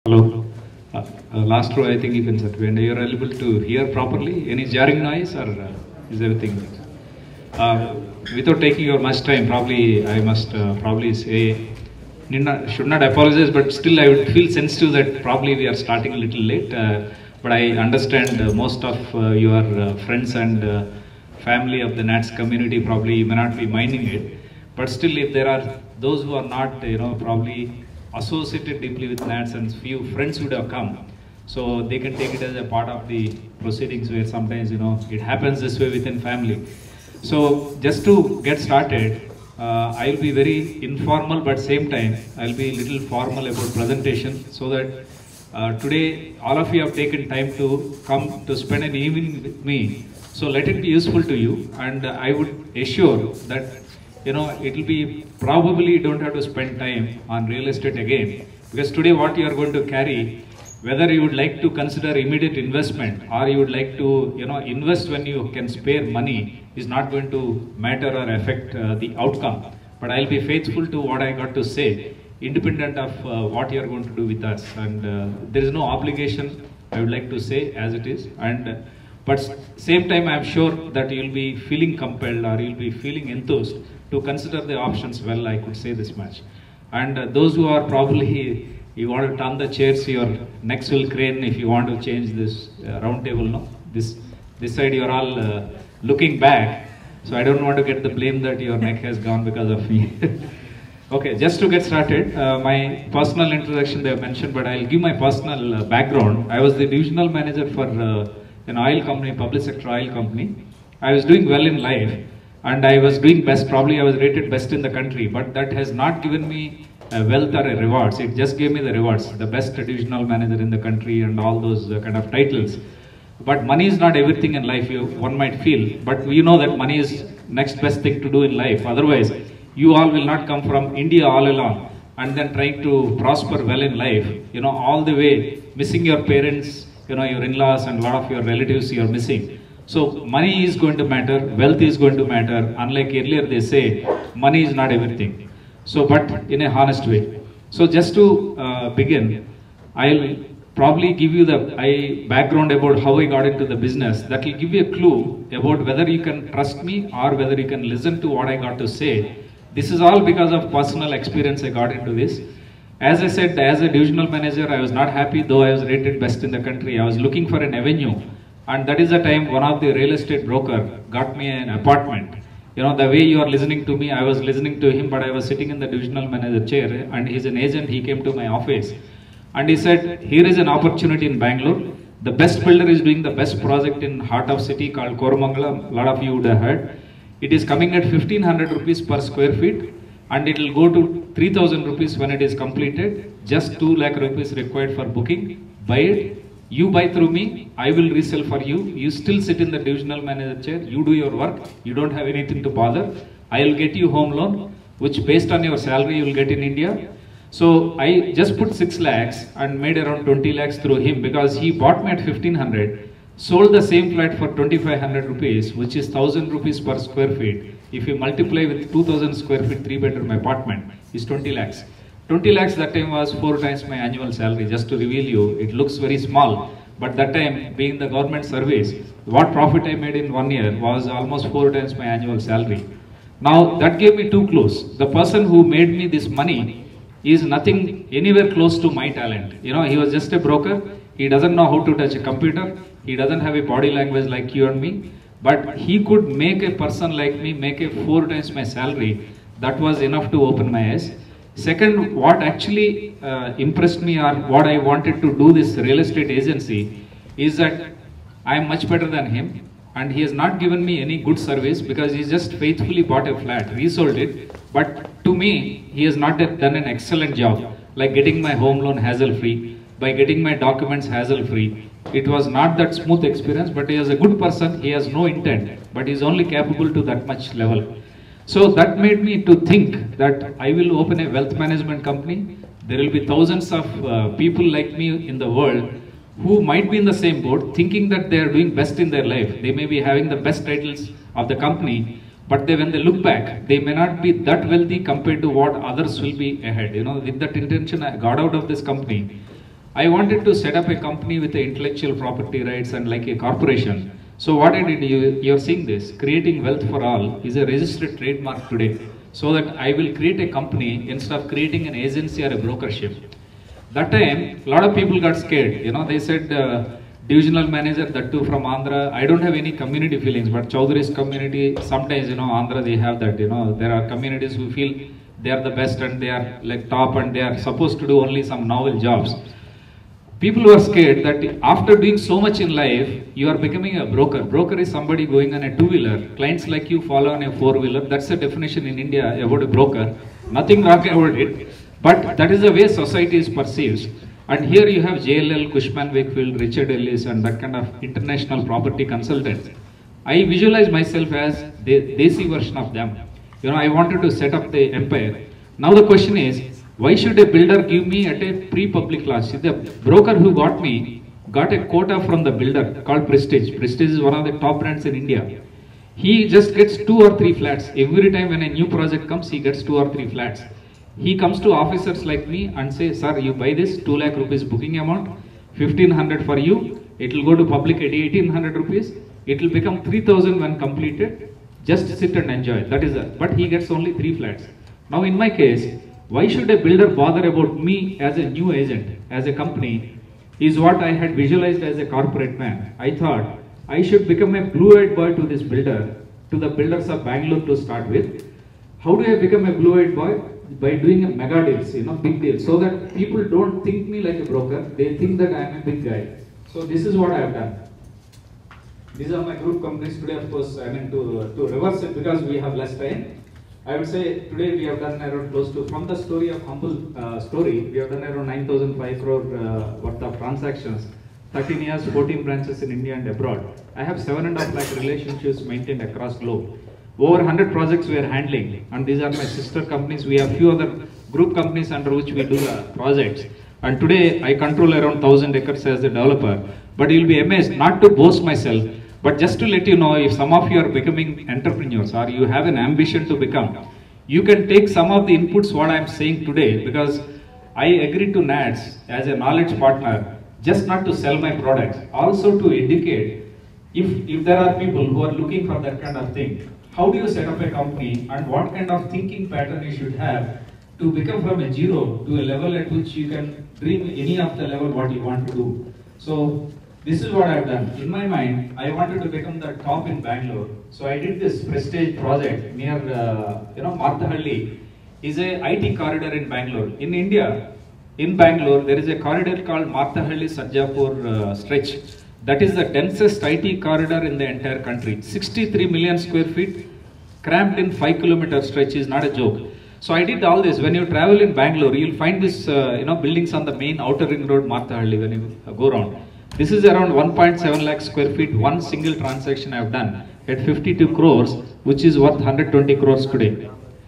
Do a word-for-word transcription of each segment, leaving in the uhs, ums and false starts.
Hello. Uh, uh, last row, I think you can set. And you're able to hear properly. Any jarring noise, or uh, is everything good? Uh, without taking your much time, probably I must uh, probably say, need not, should not apologize, but still I would feel sensitive that probably we are starting a little late. Uh, but I understand uh, most of uh, your uh, friends and uh, family of the Nats community probably may not be minding it. But still, if there are those who are not, you know, probably associated deeply with Nats, and few friends would have come, so they can take it as a part of the proceedings, where sometimes, you know, it happens this way within family. So just to get started, uh, I'll be very informal, but same time I'll be a little formal about presentation, so that uh, today all of you have taken time to come to spend an evening with me. So let it be useful to you, and uh, I would assure that, you know, it will be probably you don't have to spend time on real estate again, because today what you are going to carry, whether you would like to consider immediate investment or you would like to, you know, invest when you can spare money, is not going to matter or affect uh, the outcome. But I'll be faithful to what I got to say, independent of uh, what you are going to do with us. And uh, there is no obligation, I would like to say, as it is. And uh, but same time, I'm sure that you'll be feeling compelled, or you'll be feeling enthused to consider the options well, I could say this much. And uh, those who are probably, you want to turn the chairs, your necks will crane if you want to change this uh, round table, no? This, this side you're all uh, looking back, so I don't want to get the blame that your neck has gone because of me. Okay, just to get started, uh, my personal introduction they have mentioned, but I'll give my personal uh, background. I was the divisional manager for uh, an oil company, public sector oil company. I was doing well in life, and I was doing best, probably I was rated best in the country, but that has not given me a wealth or a rewards. It just gave me the rewards, the best divisional manager in the country and all those uh, kind of titles. But money is not everything in life, you, one might feel, but we know that money is next best thing to do in life. Otherwise, you all will not come from India all along and then trying to prosper well in life, you know, all the way, missing your parents, you know, your in-laws and a lot of your relatives you are missing. So money is going to matter, wealth is going to matter, unlike earlier they say, money is not everything. So, but in a honest way. So just to uh, begin, I'll probably give you the I, background about how I got into the business. That will give you a clue about whether you can trust me or whether you can listen to what I got to say. This is all because of personal experience I got into this. As I said, as a divisional manager, I was not happy, though I was rated best in the country. I was looking for an avenue. And that is the time one of the real estate broker got me an apartment. You know, the way you are listening to me, I was listening to him, but I was sitting in the divisional manager chair, and he's an agent. He came to my office and he said, here is an opportunity in Bangalore. The best builder is doing the best project in heart of city called Koramangala. A lot of you would have heard. It is coming at fifteen hundred rupees per square feet, and it will go to three thousand rupees when it is completed. Just two lakh rupees required for booking. Buy it. You buy through me, I will resell for you. You still sit in the divisional manager chair, you do your work, you don't have anything to bother. I will get you home loan, which based on your salary you will get in India. So I just put six lakhs and made around twenty lakhs through him, because he bought me at fifteen hundred, sold the same flat for twenty-five hundred rupees, which is one thousand rupees per square feet. If you multiply with two thousand square feet, three bedroom apartment, is twenty lakhs. twenty lakhs that time was four times my annual salary. Just to reveal you, it looks very small, but that time, being the government service, what profit I made in one year was almost four times my annual salary. Now that gave me two clues. The person who made me this money is nothing anywhere close to my talent. You know, he was just a broker. He doesn't know how to touch a computer. He doesn't have a body language like you and me, but he could make a person like me make a four times my salary. That was enough to open my eyes. Second, what actually uh, impressed me, or what I wanted to do this real estate agency, is that I am much better than him, and he has not given me any good service, because he just faithfully bought a flat, resold it, but to me, he has not done an excellent job, like getting my home loan hassle-free, by getting my documents hassle-free. It was not that smooth experience, but he is a good person, he has no intent, but he is only capable to that much level. So that made me to think that I will open a wealth management company. There will be thousands of uh, people like me in the world who might be in the same boat, thinking that they are doing best in their life. They may be having the best titles of the company, but they, when they look back, they may not be that wealthy compared to what others will be ahead. You know, with that intention, I got out of this company. I wanted to set up a company with the intellectual property rights and like a corporation. So what I did, you, you're seeing this, creating wealth for all is a registered trademark today. So that I will create a company instead of creating an agency or a brokership. That time, a lot of people got scared. You know, they said, uh, divisional manager, that too from Andhra. I don't have any community feelings, but Chaudhary's community, sometimes, you know, Andhra, they have that, you know, there are communities who feel they are the best and they are like top and they are supposed to do only some novel jobs. People were scared that after doing so much in life, you are becoming a broker. Broker is somebody going on a two-wheeler. Clients like you follow on a four-wheeler. That's the definition in India about a broker. Nothing wrong about it. But that is the way society is perceived. And here you have J L L, Cushman Wakefield, Richard Ellis and that kind of international property consultants. I visualize myself as the Desi version of them. You know, I wanted to set up the empire. Now the question is, why should a builder give me at a pre-public launch? The broker who got me got a quota from the builder called Prestige. Prestige is one of the top brands in India. He just gets two or three flats. Every time when a new project comes, he gets two or three flats. He comes to officers like me and says, sir, you buy this, two lakh rupees booking amount, fifteen hundred for you, it will go to public at eighteen hundred rupees, it will become three thousand when completed, just sit and enjoy. That is it. But he gets only three flats. Now in my case, why should a builder bother about me as a new agent, as a company, is what I had visualized as a corporate man. I thought I should become a blue-eyed boy to this builder, to the builders of Bangalore to start with. How do I become a blue-eyed boy? By doing a mega deals, you know, big deals, so that people don't think me like a broker, they think that I am a big guy. So this is what I have done. These are my group companies today, of course. I mean to, to reverse it because we have less time. I would say today we have done around close to, from the story of humble uh, story, we have done around nine thousand five crore uh, worth of transactions, thirteen years, fourteen branches in India and abroad. I have seven and a half lakh relationships maintained across globe. Over one hundred projects we are handling, and these are my sister companies. We have few other group companies under which we do the projects. And today I control around one thousand acres as a developer. But you'll be amazed, not to boast myself, but just to let you know, if some of you are becoming entrepreneurs or you have an ambition to become, you can take some of the inputs what I am saying today, because I agreed to N A D S as a knowledge partner, just not to sell my products, also to educate if, if there are people who are looking for that kind of thing. How do you set up a company and what kind of thinking pattern you should have to become from a zero to a level at which you can dream any of the level what you want to do. So this is what I've done. In my mind, I wanted to become the top in Bangalore. So I did this Prestige project near, uh, you know, Marthahalli is a I T corridor in Bangalore. In India, in Bangalore, there is a corridor called Marthahalli-Sarjapur uh, stretch. That is the densest I T corridor in the entire country. sixty-three million square feet, cramped in five kilometer stretch is not a joke. So I did all this. When you travel in Bangalore, you'll find this, uh, you know, buildings on the main outer ring road, Marthahalli, when you uh, go around. This is around one point seven lakh square feet, one single transaction I have done at fifty-two crores, which is worth one hundred twenty crores today.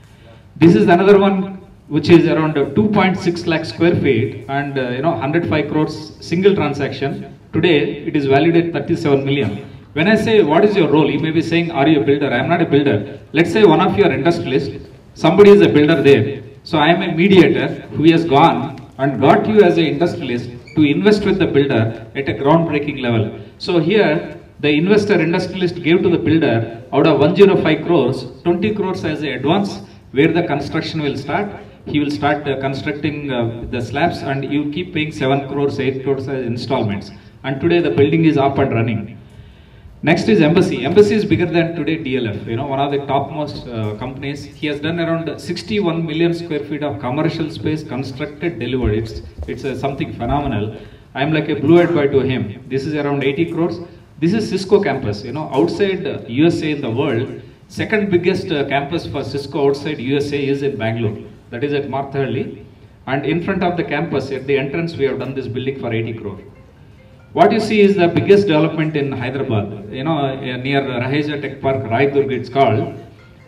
This is another one which is around two point six lakh square feet and uh, you know one hundred five crores single transaction. Today it is valued at thirty-seven million. When I say what is your role, you may be saying, are you a builder? I am not a builder. Let's say one of your industrialists, somebody is a builder there. So I am a mediator who has gone and got you as an industrialist to invest with the builder at a groundbreaking level. So here the investor industrialist gave to the builder out of one hundred five crores, twenty crores as an advance where the construction will start. He will start uh, constructing uh, the slabs and you keep paying seven crores, eight crores as installments. And today the building is up and running. Next is Embassy. Embassy is bigger than today D L F, you know, one of the topmost uh, companies. He has done around sixty-one million square feet of commercial space constructed, delivered. It's, it's uh, something phenomenal. I'm like a blue-eyed boy to him. This is around eighty crores. This is Cisco campus, you know, outside uh, U S A in the world. Second biggest uh, campus for Cisco outside U S A is in Bangalore. That is at Marthahalli. And in front of the campus, at the entrance, we have done this building for eighty crore. What you see is the biggest development in Hyderabad, you know, near Raheja Tech Park, Raidurg it's called.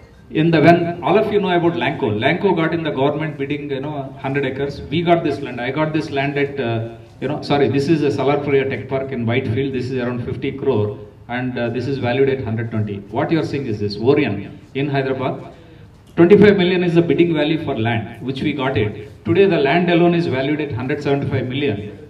In the, when all of you know about Lanco, Lanco got in the government bidding, you know, one hundred acres. We got this land. I got this land at, uh, you know, sorry, this is a Salarpuria Tech Park in Whitefield. This is around fifty crore and uh, this is valued at one hundred twenty. What you are seeing is this, Orion in Hyderabad. twenty-five million is the bidding value for land, which we got it. Today the land alone is valued at one hundred seventy-five million.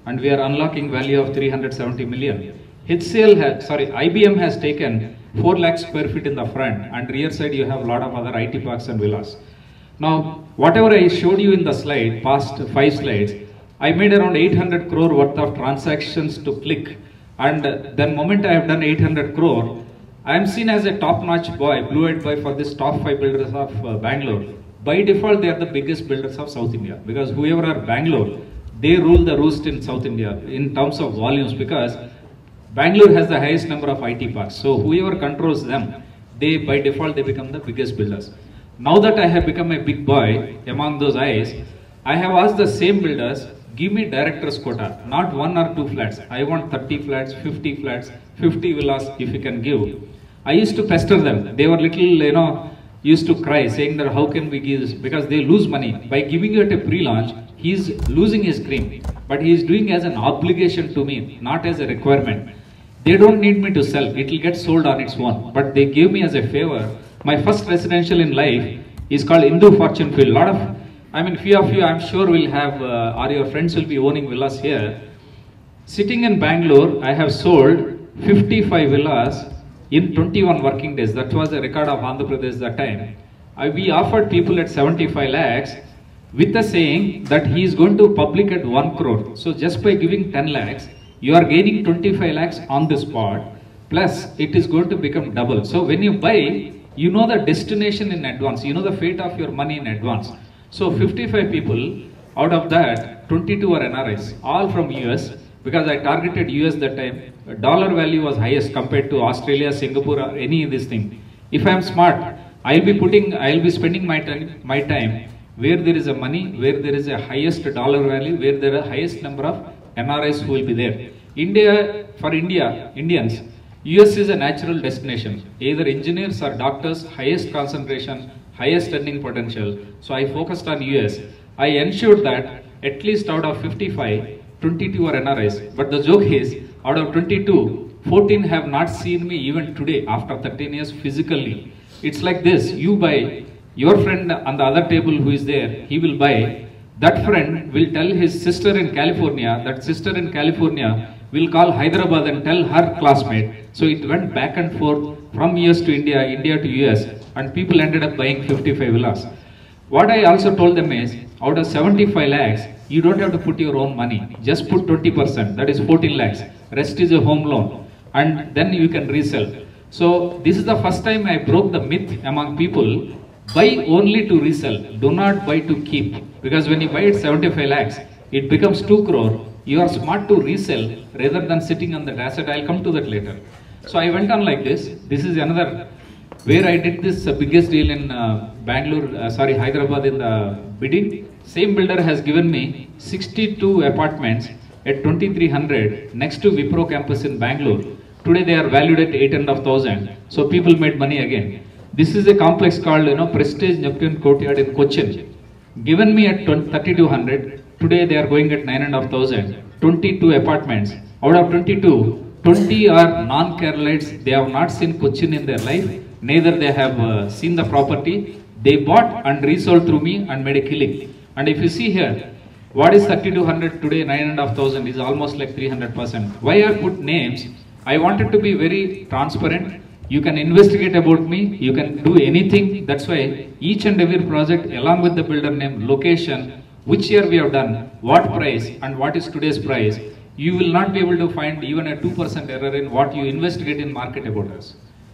and we are unlocking value of three hundred seventy million. H C L has, sorry, I B M has taken four lakh square feet in the front, and rear side you have a lot of other I T parks and villas. Now, whatever I showed you in the slide, past five slides, I made around eight hundred crore worth of transactions to click, and then moment I have done eight hundred crore, I am seen as a top-notch boy, blue-eyed boy for this top five builders of uh, Bangalore. By default, they are the biggest builders of South India, because whoever are Bangalore, they rule the roost in South India in terms of volumes, because Bangalore has the highest number of I T parks. So whoever controls them, they by default they become the biggest builders. Now that I have become a big boy among those eyes, I have asked the same builders, give me director's quota, not one or two flats. I want thirty flats, fifty flats, fifty villas if you can give. I used to pester them. They were little, you know, used to cry saying that how can we give this, because they lose money. By giving it a pre-launch, he is losing his dream, but he is doing as an obligation to me, not as a requirement. They don't need me to sell, it will get sold on its own, but they gave me as a favor. My first residential in life is called Indu Fortune Field. Lot of, I mean, few of you I'm sure will have, uh, or your friends will be owning villas here. Sitting in Bangalore, I have sold fifty-five villas in twenty-one working days. That was a record of Andhra Pradesh that time. I, we offered people at seventy-five lakhs with the saying that he is going to public at one crore. So just by giving ten lakhs, you are gaining twenty-five lakhs on the spot, plus it is going to become double. So when you buy, you know the destination in advance, you know the fate of your money in advance. So fifty-five people, out of that, twenty-two are N R Is, all from U S, because I targeted U S that time. Dollar value was highest compared to Australia, Singapore, or any of this thing. If I am smart, I'll be putting, I'll be spending my time, my time where there is a money, where there is a highest dollar value, where there are highest number of N R Is who will be there. India, for India, Indians, U S is a natural destination. Either engineers or doctors, highest concentration, highest earning potential. So I focused on U S. I ensured that at least out of fifty-five, twenty-two are N R Is. But the joke is, out of twenty-two, fourteen have not seen me even today after thirteen years physically. It's like this, you buy, your friend on the other table who is there, he will buy. That friend will tell his sister in California, that sister in California will call Hyderabad and tell her classmate. So it went back and forth from U S to India, India to U S, and people ended up buying fifty-five villas. What I also told them is, out of seventy-five lakhs, you don't have to put your own money. Just put twenty percent, that is fourteen lakhs. Rest is a home loan, and then you can resell. So this is the first time I broke the myth among people. Buy only to resell, do not buy to keep. Because when you buy it seventy-five lakhs, it becomes two crore. You are smart to resell rather than sitting on that asset. I'll come to that later. So I went on like this. This is another where I did this uh, biggest deal in uh, Bangalore, uh, sorry, Hyderabad in the bidding. Same builder has given me sixty-two apartments at twenty-three hundred next to Wipro campus in Bangalore. Today they are valued at eight and a half thousand. So people made money again. This is a complex called, you know, Prestige Neptune Courtyard in Cochin. Given me at thirty-two hundred, today they are going at nine and a half thousand. twenty-two apartments. Out of twenty-two, twenty are non-Keralites. They have not seen Cochin in their life. Neither they have uh, seen the property. They bought and resold through me and made a killing. And if you see here, what is thirty-two hundred today, nine and a half thousand is almost like three hundred percent. Why I put names? I wanted to be very transparent. You can investigate about me, you can do anything. That's why each and every project along with the builder name, location, which year we have done, what price and what is today's price, you will not be able to find even a two percent error in what you investigate in market about us.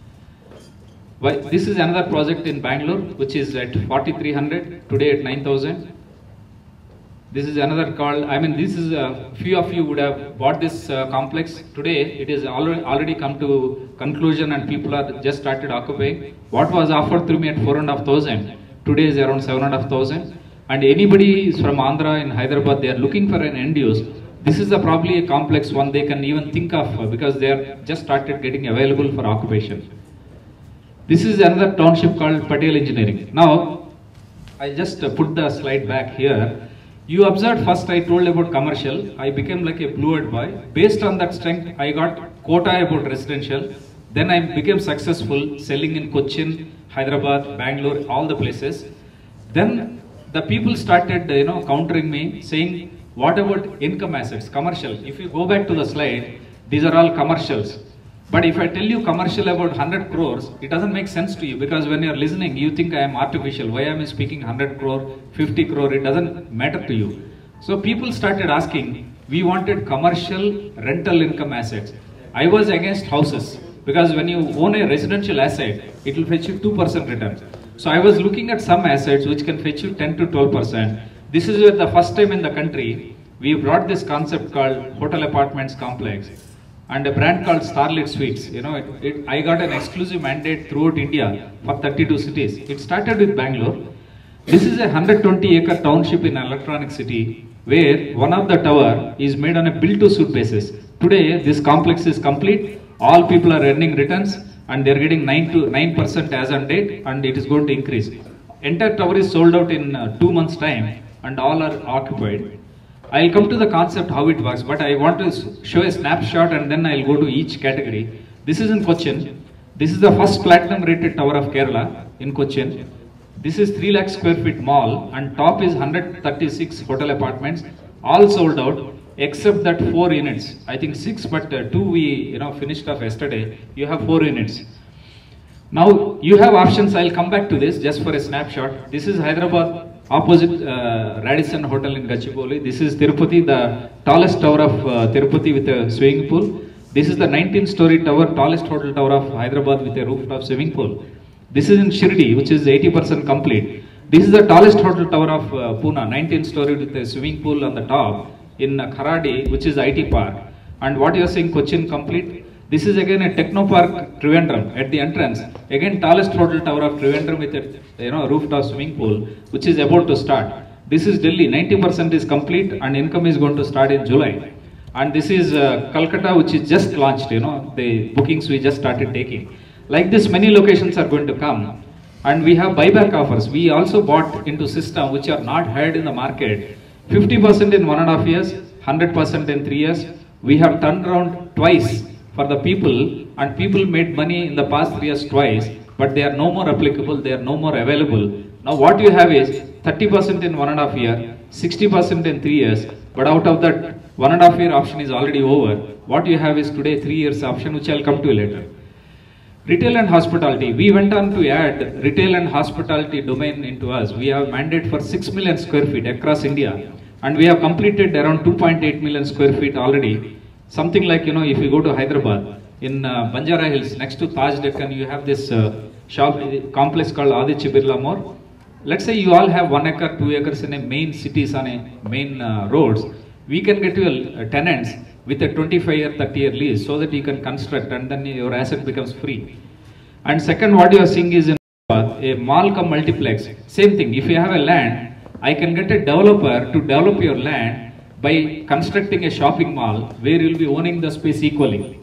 Why, this is another project in Bangalore which is at forty-three hundred, today at nine thousand. This is another called, I mean this is a few of you would have bought this uh, complex. Today it is already, already come to conclusion and people are just started occupying. What was offered through me at four and a half thousand, today is around seven and a half thousand. And anybody is from Andhra in Hyderabad, they are looking for an end use. This is a, probably a complex one they can even think of uh, because they are just started getting available for occupation. This is another township called Patel Engineering. Now, I just uh, put the slide back here. You observed first I told about commercial. I became like a blue-eyed boy. Based on that strength, I got quota about residential. Then I became successful selling in Cochin, Hyderabad, Bangalore, all the places. Then the people started, you know, countering me, saying, What about income assets, commercial? If you go back to the slide, these are all commercials. But if I tell you commercial about one hundred crores, it doesn't make sense to you, because when you're listening, you think I am artificial. Why am I speaking one hundred crore, fifty crore? It doesn't matter to you. So people started asking, we wanted commercial rental income assets. I was against houses, because when you own a residential asset, it will fetch you two percent return. So I was looking at some assets which can fetch you ten to twelve percent. This is where the first time in the country, we brought this concept called hotel apartments complex and a brand called Starlit Suites. You know, it, it, I got an exclusive mandate throughout India for thirty-two cities. It started with Bangalore. This is a one hundred twenty acre township in Electronic City, where one of the tower is made on a build-to-suit basis. Today, this complex is complete. All people are earning returns, and they are getting nine to nine percent as on date, and it is going to increase. Entire tower is sold out in uh, two months' time, and all are occupied. I'll come to the concept how it works, but I want to show a snapshot, and then I'll go to each category. This is in Cochin. This is the first platinum rated tower of Kerala in Cochin. This is three lakh square feet mall, and top is one hundred thirty-six hotel apartments, all sold out except that four units. I think six, but uh, two we you know finished off yesterday. You have four units. Now you have options. I'll come back to this just for a snapshot. This is Hyderabad, opposite uh, Radisson Hotel in Gachibowli. This is Tirupati, the tallest tower of uh, Tirupati with a swimming pool. This is the nineteen story tower, tallest hotel tower of Hyderabad with a rooftop swimming pool. This is in Shirdi, which is eighty percent complete. This is the tallest hotel tower of uh, Pune, nineteen story with a swimming pool on the top in uh, Kharadi, which is I T park. And what you are seeing, Cochin complete. This is again a Techno Park Trivandrum at the entrance. Again, tallest hotel tower of Trivandrum with a you know rooftop swimming pool, which is about to start. This is Delhi, ninety percent is complete, and income is going to start in July. And this is uh, Calcutta, which is just launched. You know the bookings we just started taking. Like this, many locations are going to come, and we have buyback offers. We also bought into system which are not heard in the market. fifty percent in one and a half years, one hundred percent in three years. We have turned around twice for the people, and people made money in the past three years twice, but they are no more applicable, they are no more available. Now what you have is thirty percent in one and a half year, sixty percent in three years, but out of that one and a half year option is already over. What you have is today three years option, which I'll come to later. Retail and hospitality. We went on to add retail and hospitality domain into us. We have mandate for six million square feet across India, and we have completed around two point eight million square feet already. Something like, you know, if you go to Hyderabad, in uh, Banjara Hills, next to Taj Deccan, you have this uh, shop complex called Aditya Birla Mall. Let's say you all have one acre, two acres in a main cities on a main uh, roads. We can get you a, a tenants with a twenty-five year, thirty year lease, so that you can construct, and then your asset becomes free. And second, what you are seeing is in a mall cum multiplex. Same thing, if you have a land, I can get a developer to develop your land by constructing a shopping mall where you will be owning the space equally.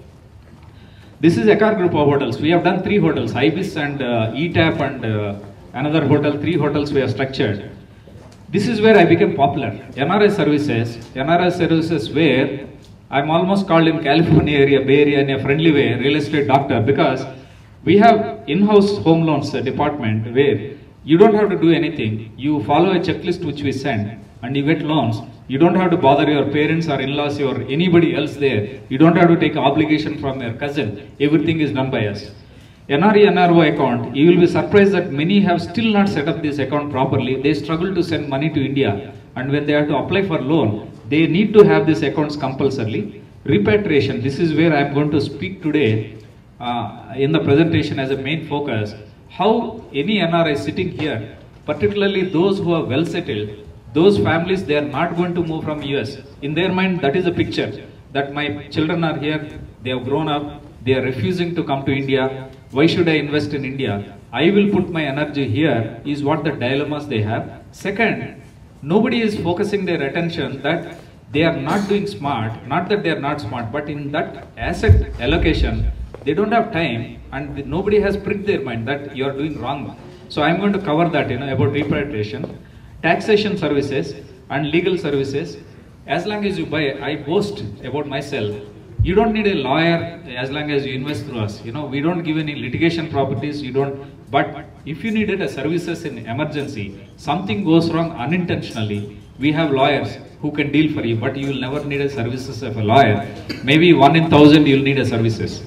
This is Ekar Group of hotels. We have done three hotels, Ibis and uh, E TAP and uh, another hotel, three hotels we have structured. This is where I became popular. N R I services, N R I services where I'm almost called in California area, Bay Area in a friendly way, real estate doctor, because we have in-house home loans department where you don't have to do anything. You follow a checklist which we send and you get loans. You don't have to bother your parents or in-laws or anybody else there. You don't have to take obligation from your cousin. Everything is done by us. N R E N R O account, you will be surprised that many have still not set up this account properly. They struggle to send money to India, and when they have to apply for loan, they need to have these accounts compulsorily. Repatriation, this is where I am going to speak today uh, in the presentation as a main focus. How any N R I sitting here, particularly those who are well settled, those families, they are not going to move from U S. In their mind, that is a picture, that my children are here, they have grown up, they are refusing to come to India. Why should I invest in India? I will put my energy here, is what the dilemmas they have. Second, nobody is focusing their attention that they are not doing smart, not that they are not smart, but in that asset allocation, they don't have time, and nobody has pricked their mind that you are doing wrong. So I am going to cover that, you know, about repatriation, taxation services and legal services. As long as you buy, I boast about myself. You don't need a lawyer as long as you invest through us. You know, we don't give any litigation properties, you don't, but if you needed a services in emergency, something goes wrong unintentionally, we have lawyers who can deal for you, but you will never need a services of a lawyer. Maybe one in thousand you will need a services.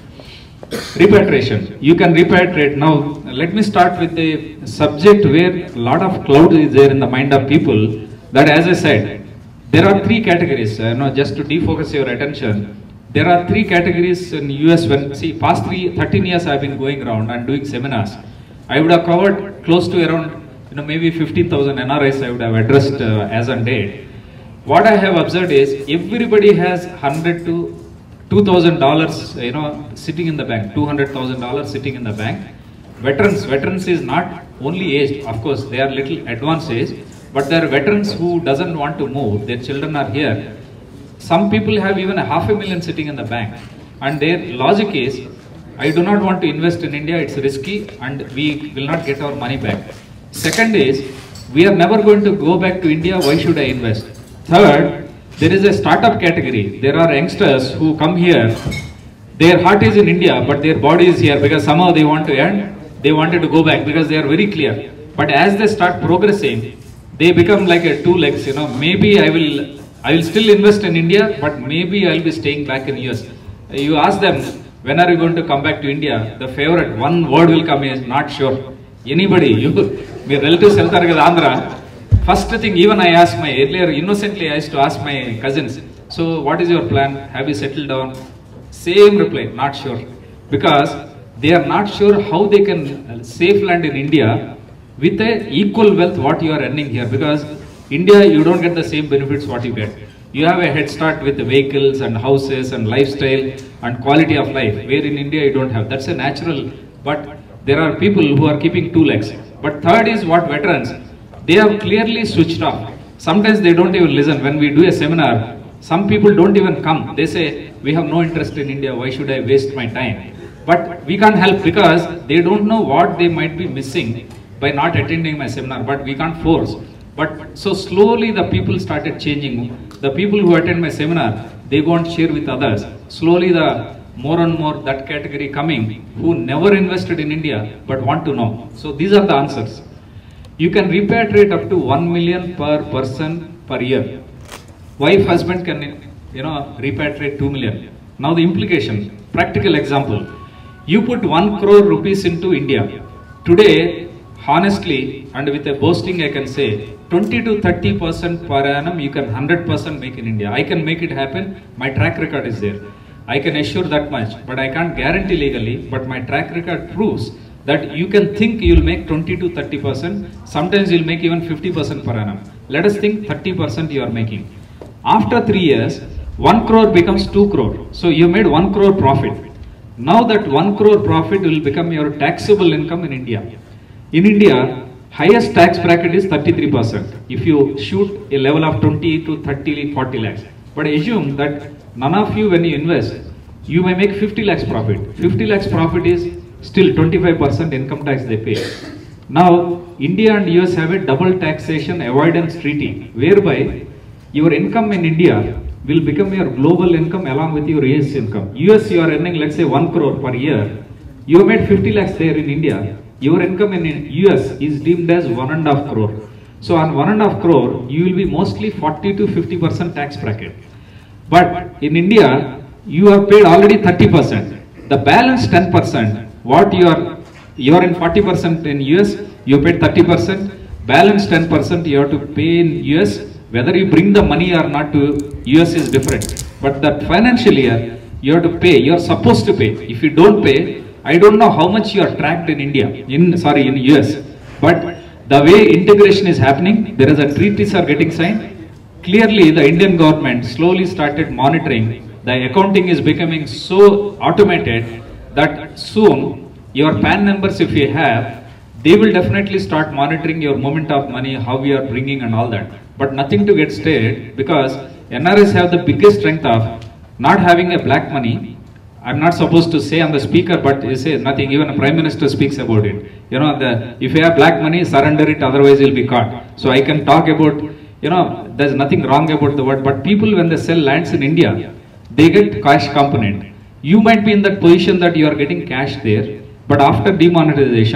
Repatriation. You can repatriate. Now, let me start with a subject where a lot of cloud is there in the mind of people. That, as I said, there are three categories. Uh, no, just to defocus your attention, there are three categories in U S. When see, past three, thirteen years I've been going around and doing seminars. I would have covered close to around, you know, maybe fifteen thousand N R Is I would have addressed uh, as on date. What I have observed is everybody has one hundred to two thousand dollars, you know, sitting in the bank, two hundred thousand dollars sitting in the bank. Veterans, veterans is not only aged, of course, they are little advanced age, but there are veterans who doesn't want to move, their children are here. Some people have even a half a million sitting in the bank, and their logic is, I do not want to invest in India, it's risky and we will not get our money back. Second is, we are never going to go back to India, why should I invest? Third, there is a startup category. There are youngsters who come here, their heart is in India, but their body is here because somehow they want to earn, they wanted to go back because they are very clear. But as they start progressing, they become like a two legs, you know, maybe I will, I will still invest in India, but maybe I will be staying back in U S. You ask them, when are you going to come back to India? The favorite, one word will come is, not sure. Anybody, you, my relatives, Andhra. First thing, even I asked my, earlier innocently I used to ask my cousins, so what is your plan? Have you settled down? Same reply, not sure. Because they are not sure how they can safe land in India with a equal wealth what you are earning here. Because India, you don't get the same benefits what you get. You have a head start with the vehicles and houses and lifestyle and quality of life, where in India you don't have. That's a natural, but there are people who are keeping two legs. But third is what veterans, they have clearly switched off. Sometimes they don't even listen. When we do a seminar, some people don't even come. They say, we have no interest in India, why should I waste my time? But we can't help because they don't know what they might be missing by not attending my seminar, but we can't force. But so slowly the people started changing. The people who attend my seminar, they go and share with others. Slowly the more and more that category coming who never invested in India but want to know. So these are the answers. You can repatriate up to one million per person per year. Wife, husband can, you know, repatriate two million. Now the implication, practical example. You put one crore rupees into India. Today, honestly, and with a boasting I can say, twenty to thirty percent per annum you can one hundred percent make in India. I can make it happen, my track record is there. I can assure that much, but I can't guarantee legally, but my track record proves that you can think you will make twenty to thirty percent, sometimes you will make even fifty percent per annum. Let us think thirty percent you are making. After three years, one crore becomes two crore. So you made one crore profit. Now that one crore profit will become your taxable income in India. In India, highest tax bracket is thirty-three percent. If you shoot a level of twenty to thirty, forty lakhs. But assume that none of you, when you invest, you may make fifty lakhs profit. fifty lakhs profit is still twenty-five percent income tax they pay. Now, India and U S have a double taxation avoidance treaty, whereby your income in India will become your global income along with your U S income. U S you are earning, let's say, one crore per year. You have made fifty lakhs there in India. Your income in U S is deemed as one and a half crore. So on one and a half crore, you will be mostly forty to fifty percent tax bracket. But in India, you have paid already thirty percent. The balance ten percent, what you are, you are in forty percent in U S, you paid thirty percent, balance ten percent you have to pay in U S, whether you bring the money or not to U S is different. But that financial year, you have to pay, you are supposed to pay. If you don't pay, I don't know how much you are tracked in India, in, sorry, in U S. But the way integration is happening, there is a treaties are getting signed. Clearly, the Indian government slowly started monitoring. The accounting is becoming so automated that soon your P A N numbers, if you have, they will definitely start monitoring your movement of money, how we are bringing and all that. But nothing to get started because N R Is have the biggest strength of not having a black money. I'm not supposed to say I'm the speaker, but you say nothing. Even a prime minister speaks about it. You know, the, if you have black money, surrender it, otherwise you'll be caught. So I can talk about, you know, there's nothing wrong about the word, but people when they sell lands in India, they get cash component. You might be in that position that you are getting cash there, but after demonetization,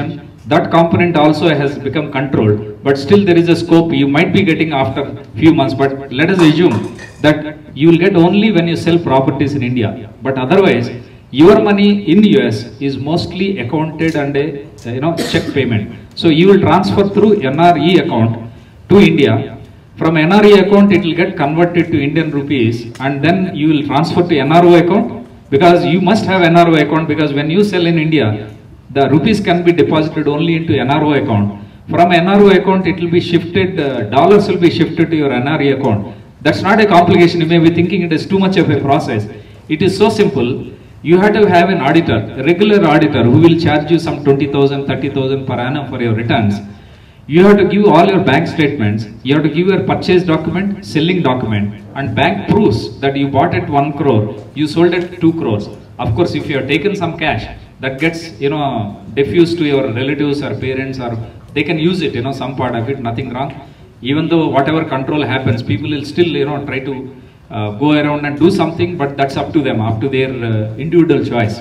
that component also has become controlled, but still there is a scope you might be getting after few months. But let us assume that you will get only when you sell properties in India, but otherwise your money in U S is mostly accounted and a you know check payment. So you will transfer through N R E account to India. From N R E account it will get converted to Indian rupees, and then you will transfer to N R O account, because you must have N R O account, because when you sell in India, the rupees can be deposited only into N R O account. From N R O account it will be shifted, uh, dollars will be shifted to your N R E account. That's not a complication. You may be thinking it is too much of a process. It is so simple. You have to have an auditor, a regular auditor, who will charge you some twenty thousand, thirty thousand per annum for your returns. You have to give all your bank statements, you have to give your purchase document, selling document, and bank proofs that you bought at one crore, you sold at two crores. Of course, if you have taken some cash, that gets, you know, diffused to your relatives or parents, or they can use it, you know, some part of it, nothing wrong. Even though whatever control happens, people will still, you know, try to uh, go around and do something, but that's up to them, up to their uh, individual choice.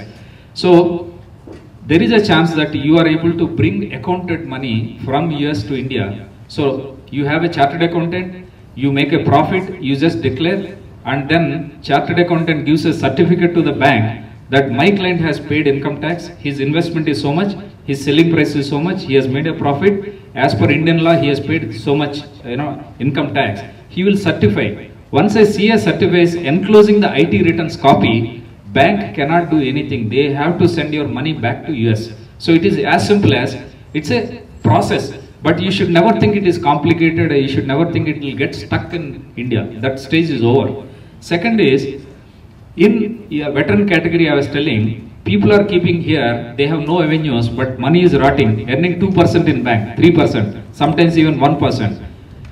So there is a chance that you are able to bring accounted money from U S to India. So you have a chartered accountant, you make a profit, you just declare, and then chartered accountant gives a certificate to the bank that my client has paid income tax, his investment is so much, his selling price is so much, he has made a profit, as per Indian law he has paid so much, you know, income tax. He will certify. Once a C A certifies enclosing the I T returns copy, bank cannot do anything. They have to send your money back to U S. So it is as simple as, it's a process, but you should never think it is complicated, you should never think it will get stuck in India. That stage is over. Second is, in a veteran category I was telling, people are keeping here, they have no avenues, but money is rotting, earning two percent in bank, three percent, sometimes even one percent.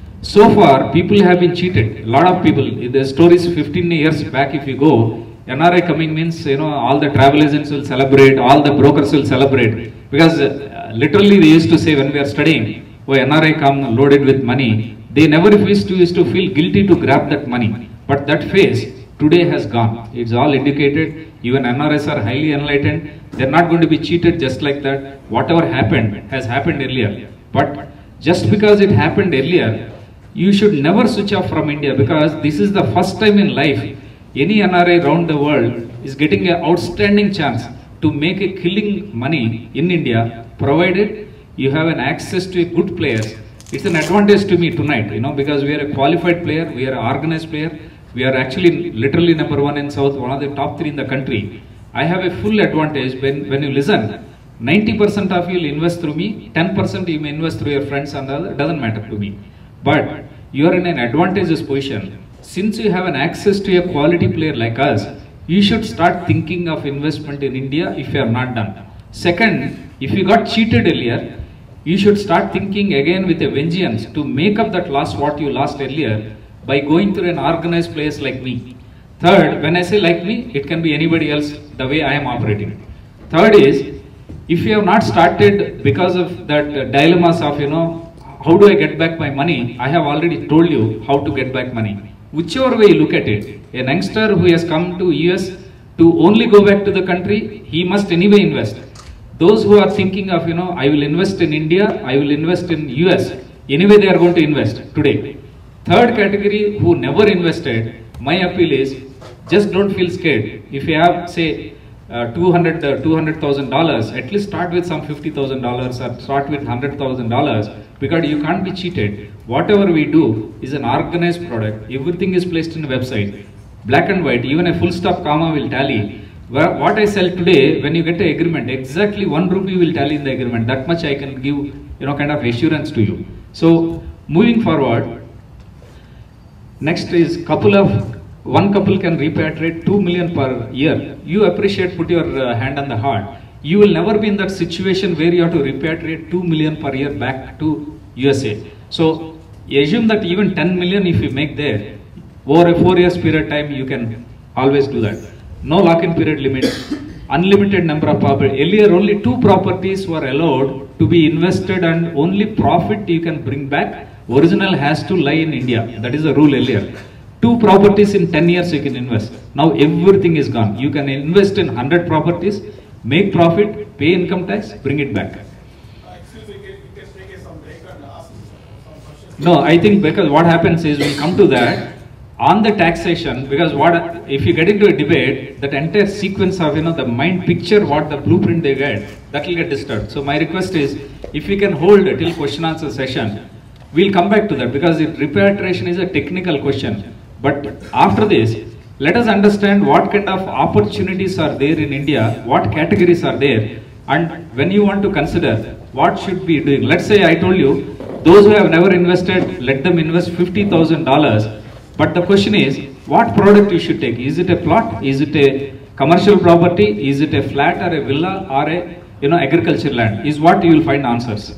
So far, people have been cheated. A lot of people, the stories fifteen years back, if you go, N R I coming means, you know, all the travel agents will celebrate, all the brokers will celebrate. Because uh, literally they used to say when we are studying, oh, N R I come loaded with money, they never used to, used to feel guilty to grab that money. But that phase today has gone. It's all educated, even N R Is are highly enlightened. They're not going to be cheated just like that. Whatever happened has happened earlier. But just because it happened earlier, you should never switch off from India, because this is the first time in life any N R I around the world is getting an outstanding chance to make a killing money in India, provided you have an access to a good players. It's an advantage to me tonight, you know, because we are a qualified player, we are an organized player, we are actually literally number one in South, one of the top three in the country. I have a full advantage when, when you listen. ninety percent of you will invest through me, ten percent you may invest through your friends and other, doesn't matter to me. But you are in an advantageous position. Since you have an access to a quality player like us, you should start thinking of investment in India if you have not done. Second, if you got cheated earlier, you should start thinking again with a vengeance to make up that loss what you lost earlier by going through an organized place like me. Third, when I say like me, it can be anybody else the way I am operating. Third is, if you have not started because of that uh, dilemmas of, you know, how do I get back my money, I have already told you how to get back money. Whichever way you look at it, a youngster who has come to U S to only go back to the country, he must anyway invest. Those who are thinking of, you know, I will invest in India, I will invest in U S, anyway they are going to invest today. Third category who never invested, my appeal is, just don't feel scared. If you have, say, uh, two hundred thousand dollars, at least start with some fifty thousand dollars or start with one hundred thousand dollars, because you can't be cheated. Whatever we do is an organized product. Everything is placed in a website. Black and white, even a full stop comma will tally. What I sell today, when you get an agreement, exactly one rupee will tally in the agreement. That much I can give, you know, kind of assurance to you. So, moving forward, next is couple of, one couple can repatriate two million per year. You appreciate, put your uh, hand on the heart. You will never be in that situation where you have to repatriate two million per year back to U S A. So, assume that even ten million if you make there, over a four years period time, you can always do that. No lock-in period limit, unlimited number of properties. Earlier, only two properties were allowed to be invested and only profit you can bring back. Original has to lie in India. That is the rule earlier. Two properties in ten years you can invest. Now everything is gone. You can invest in one hundred properties, make profit, pay income tax, bring it back. No, I think because what happens is we'll come to that on the taxation, because what if you get into a debate, that entire sequence of, you know, the mind picture, what the blueprint they get, that will get disturbed. So my request is, if we can hold a till question answer session, we'll come back to that, because if repatriation is a technical question. But after this, let us understand what kind of opportunities are there in India, what categories are there, and when you want to consider what should be doing. Let's say I told you, those who have never invested, let them invest fifty thousand dollars. But the question is, what product you should take? Is it a plot? Is it a commercial property? Is it a flat or a villa or a, you know, agricultural land? Is what you will find answers.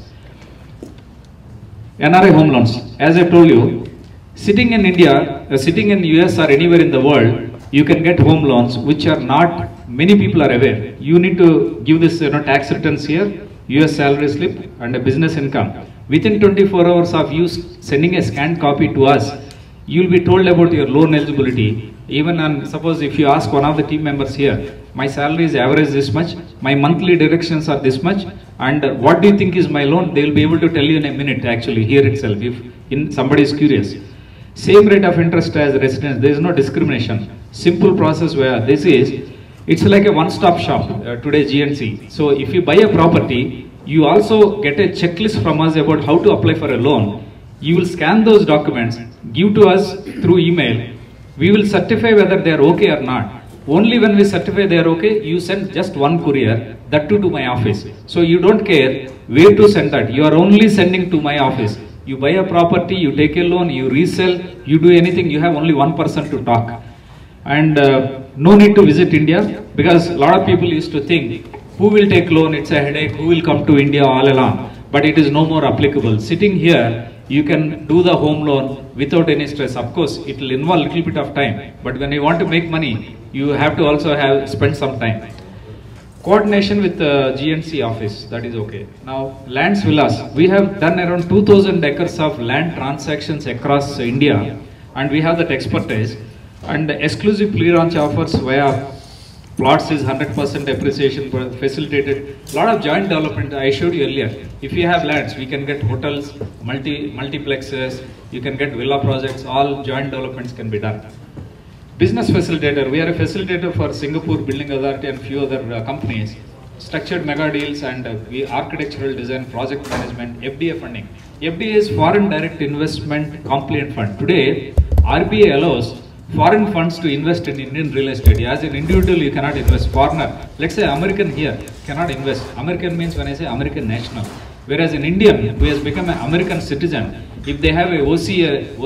N R I home loans. As I told you, sitting in India, uh, sitting in U S or anywhere in the world, you can get home loans which are not, many people are aware. You need to give this, you know, tax returns here, U S salary slip and a business income. Within twenty-four hours of you sending a scanned copy to us, you will be told about your loan eligibility. Even on, suppose if you ask one of the team members here, my salary is average this much, my monthly directions are this much, and uh, what do you think is my loan? They will be able to tell you in a minute actually, here itself, if in somebody is curious. Same rate of interest as residents, there is no discrimination. Simple process where this is, it's like a one-stop shop, uh, today G N C. So if you buy a property, you also get a checklist from us about how to apply for a loan. You will scan those documents, give to us through email. We will certify whether they are okay or not. Only when we certify they are okay, you send just one courier, that too to my office. So you don't care where to send that. You are only sending to my office. You buy a property, you take a loan, you resell, you do anything, you have only one person to talk. And uh, no need to visit India, because a lot of people used to think, who will take loan, it's a headache, who will come to India all along. But it is no more applicable. Sitting here, you can do the home loan without any stress. Of course, it will involve a little bit of time. But when you want to make money, you have to also have spend some time. Coordination with the G N C office, that is okay. Now, lands villas. We have done around two thousand acres of land transactions across India, and we have that expertise. And exclusive pre-launch offers via plots is one hundred percent appreciation facilitated. A lot of joint development I showed you earlier. If you have lands, we can get hotels, multi multiplexes, you can get villa projects, all joint developments can be done. Business facilitator, we are a facilitator for Singapore Building Authority and few other uh, companies. Structured mega deals and uh, we architectural design, project management, F D A funding. F D A is Foreign Direct Investment Compliant Fund. Today, R B I allows foreign funds to invest in Indian real estate. As an individual, you cannot invest. Foreigner, let's say American here, cannot invest. American means when I say American national. Whereas an Indian who has become an American citizen, if they have a O C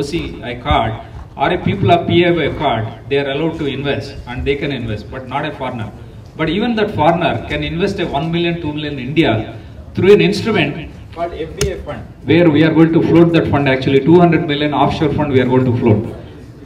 I card or a people of P I Y card, they are allowed to invest and they can invest, but not a foreigner. But even that foreigner can invest a one million, two million in India through an instrument called F D A fund, where we are going to float that fund actually, two hundred million offshore fund we are going to float.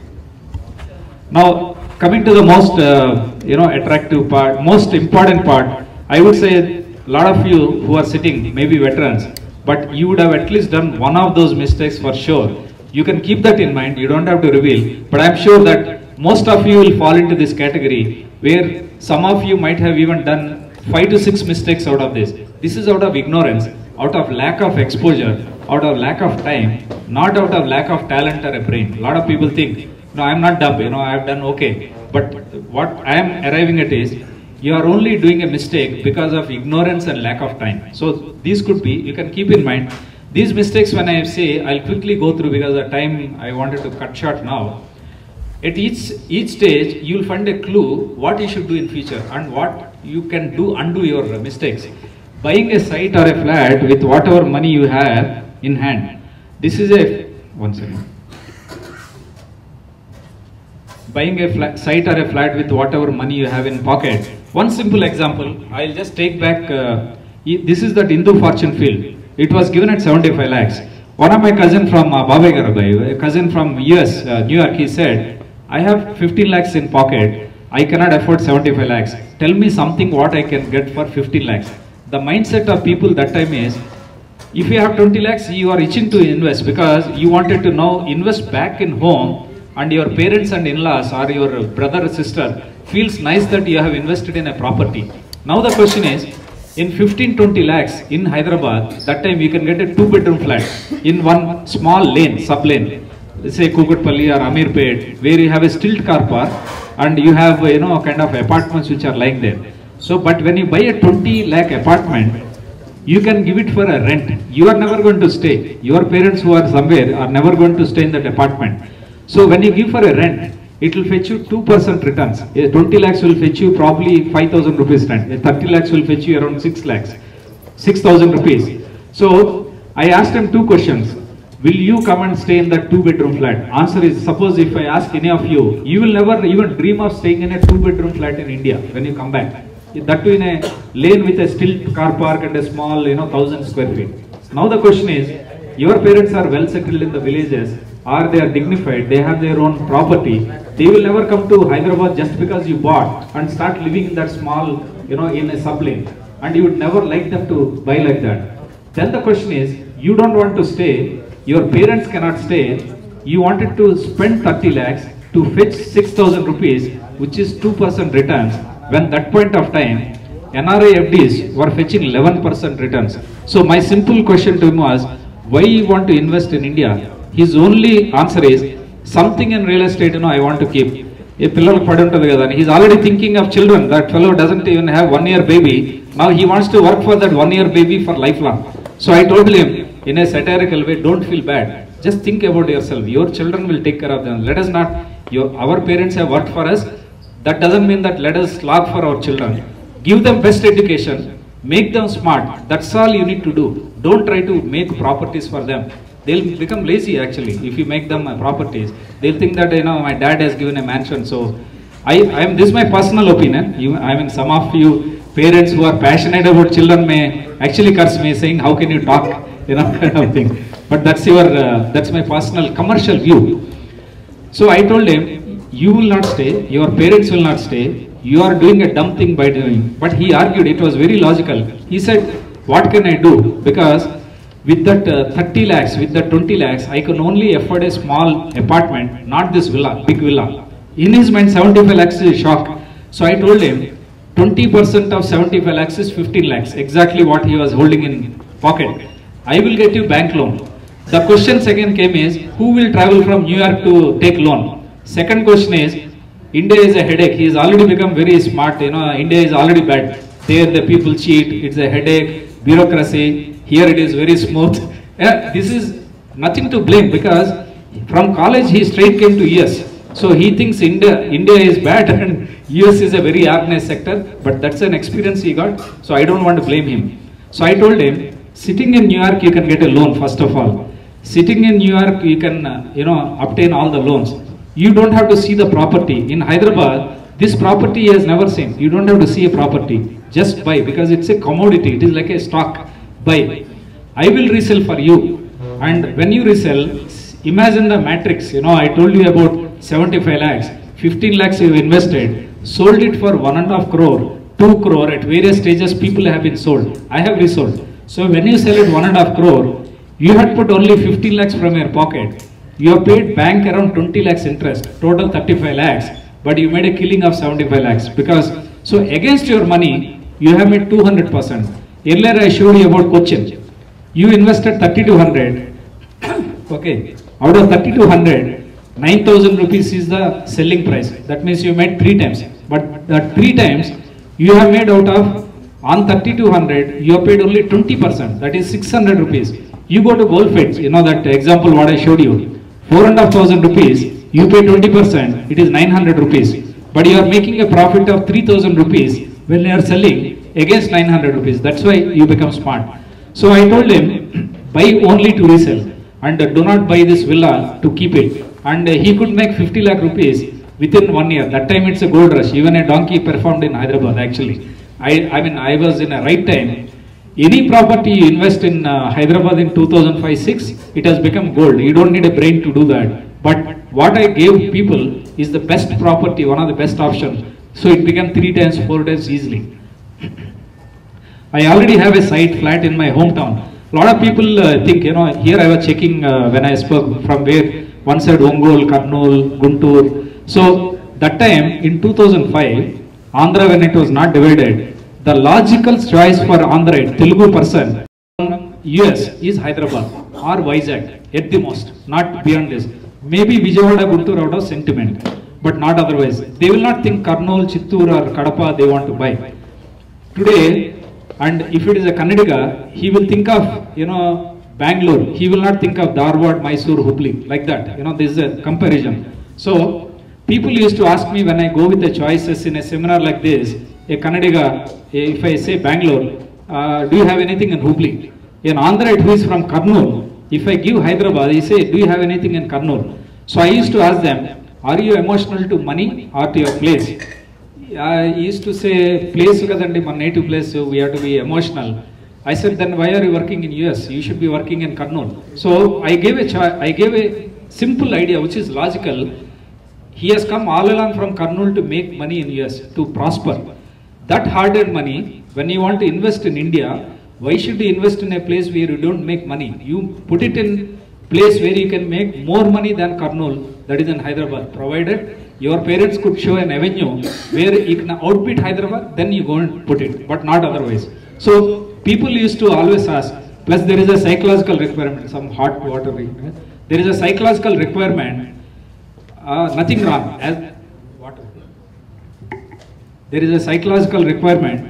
Now, coming to the most, uh, you know, attractive part, most important part, I would say a lot of you who are sitting, maybe veterans, but you would have at least done one of those mistakes for sure. You can keep that in mind, you don't have to reveal, but I'm sure that most of you will fall into this category where some of you might have even done five to six mistakes out of this. This is out of ignorance, out of lack of exposure, out of lack of time, not out of lack of talent or a brain. A lot of people think, no, I'm not dumb, you know, I've done okay. But what I am arriving at is, you are only doing a mistake because of ignorance and lack of time. So these could be, you can keep in mind, these mistakes when I say, I'll quickly go through because the time I wanted to cut short now. At each, each stage, you'll find a clue what you should do in future and what you can do, undo your mistakes. Buying a site or a flat with whatever money you have in hand. This is a, one second. Buying a flat, site or a flat with whatever money you have in pocket. One simple example, I'll just take back, uh, this is that Hindu fortune field. It was given at seventy-five lakhs. One of my cousin from uh, Babai Garabai, a cousin from U S, uh, New York, he said, I have fifteen lakhs in pocket, I cannot afford seventy-five lakhs. Tell me something what I can get for fifteen lakhs. The mindset of people that time is, if you have twenty lakhs, you are itching to invest because you wanted to now invest back in home, and your parents and in-laws or your brother or sister feels nice that you have invested in a property. Now the question is, In fifteen twenty lakhs in Hyderabad, that time you can get a two bedroom flat in one small lane, sub lane, let's say Kukatpalli or Amirpet, where you have a stilt car park and you have, you know, kind of apartments which are like there. So, but when you buy a twenty lakh apartment, you can give it for a rent. You are never going to stay. Your parents who are somewhere are never going to stay in that apartment. So when you give for a rent, it will fetch you two percent returns. A twenty lakhs will fetch you probably five thousand rupees rent. A thirty lakhs will fetch you around six lakhs, six thousand rupees. So I asked him two questions. Will you come and stay in that two bedroom flat? Answer is, suppose if I ask any of you, you will never even dream of staying in a two bedroom flat in India when you come back. That too in a lane with a stilt car park and a small, you know, thousand square feet. Now the question is, your parents are well settled in the villages, or they are dignified, they have their own property. They will never come to Hyderabad just because you bought and start living in that small, you know, in a sub-lane. And you would never like them to buy like that. Then the question is, you don't want to stay, your parents cannot stay, you wanted to spend thirty lakhs to fetch six thousand rupees, which is two percent returns. When that point of time, N R I F Ds were fetching eleven percent returns. So my simple question to him was, why you want to invest in India? His only answer is, something in real estate, you know, I want to keep. He's already thinking of children. That fellow doesn't even have one year baby. Now he wants to work for that one year baby for lifelong. So I told him in a satirical way, don't feel bad. Just think about yourself. Your children will take care of them. Let us not, your, our parents have worked for us. That doesn't mean that let us slog for our children. Give them best education. Make them smart. That's all you need to do. Don't try to make properties for them. They'll become lazy actually if you make them uh, properties. They'll think that, you know, my dad has given a mansion. So I, I am, this is my personal opinion. You, I mean, some of you parents who are passionate about children may actually curse me saying, how can you talk, you know, kind of thing. But that's your, uh, that's my personal commercial view. So I told him, you will not stay, your parents will not stay, you are doing a dumb thing by doing. But he argued, it was very logical. He said, what can I do? Because with that uh, thirty lakhs, with that twenty lakhs, I can only afford a small apartment, not this villa, big villa. In his mind, seventy-five lakhs is a shock. So I told him, twenty percent of seventy-five lakhs is fifteen lakhs, exactly what he was holding in pocket. I will get you bank loan. The question second came is, who will travel from New York to take loan? Second question is, India is a headache. He has already become very smart. You know, India is already bad. There the people cheat. It's a headache, bureaucracy. Here it is very smooth. Yeah, this is nothing to blame because from college he straight came to U S. So he thinks India, India is bad and U S is a very organized sector. But that's an experience he got. So I don't want to blame him. So I told him, sitting in New York you can get a loan first of all. Sitting in New York you can, uh, you know, obtain all the loans. You don't have to see the property. In Hyderabad, this property he has never seen. You don't have to see a property. Just buy because it's a commodity. It is like a stock. Buy. I will resell for you. And when you resell, imagine the matrix. You know, I told you about seventy-five lakhs. fifteen lakhs you invested. Sold it for one and a half crore. two crore at various stages people have been sold. I have resold. So when you sell it one and a half crore, you had put only fifteen lakhs from your pocket. You have paid bank around twenty lakhs interest, total thirty-five lakhs, but you made a killing of seventy-five lakhs because, so against your money, you have made two hundred percent. Earlier I showed you about Cochin. You invested thirty-two hundred, okay, out of thirty-two hundred, nine thousand rupees is the selling price. That means you made three times, but that three times you have made out of, on thirty-two hundred, you have paid only twenty percent, that is six hundred rupees. You go to Goldfields, you know that example what I showed you, four and a half thousand rupees, you pay twenty percent, it is nine hundred rupees. But you are making a profit of three thousand rupees when you are selling against nine hundred rupees. That's why you become smart. So I told him, buy only to resell and uh, do not buy this villa to keep it. And uh, he could make fifty lakh rupees within one year. That time it's a gold rush. Even a donkey performed in Hyderabad actually. I, I mean, I was in a right time. Any property you invest in uh, Hyderabad in two thousand five six, it has become gold. You don't need a brain to do that. But what I gave people is the best property, one of the best options. So it became three times, four times easily. I already have a site flat in my hometown. A lot of people uh, think, you know, here I was checking uh, when I spoke from where, one side Ongole, Kurnool, Guntur. So that time in two thousand five, Andhra when it was not divided, the logical choice for Andhra, Telugu person, U S is Hyderabad or Vizag at the most, not beyond this. Maybe Vijayawada, Guntur out of sentiment, but not otherwise. They will not think Kurnool, Chittoor or Kadapa they want to buy. Today, and if it is a Kannadiga, he will think of, you know, Bangalore. He will not think of Dharwad, Mysore, Hubli, like that. You know, this is a comparison. So, people used to ask me when I go with the choices in a seminar like this, a Kannadiga, if I say Bangalore, uh, do you have anything in Hubli? An Andhra who is from Kurnool, if I give Hyderabad, he say, do you have anything in Kurnool? So I used to ask them, are you emotional to money or to your place? I used to say, place kadandi, my native place, so we have to be emotional. I said, then why are you working in U S? You should be working in Kurnool. So I gave a, I gave a simple idea which is logical. He has come all along from Kurnool to make money in U S, to prosper. That hard-earned money, when you want to invest in India, why should you invest in a place where you don't make money? You put it in place where you can make more money than Kurnool, that is in Hyderabad, provided your parents could show an avenue where you can outbid Hyderabad, then you go and put it, but not otherwise. So people used to always ask, plus there is a psychological requirement, some hot water, there is a psychological requirement, uh, nothing wrong, as water. There is a psychological requirement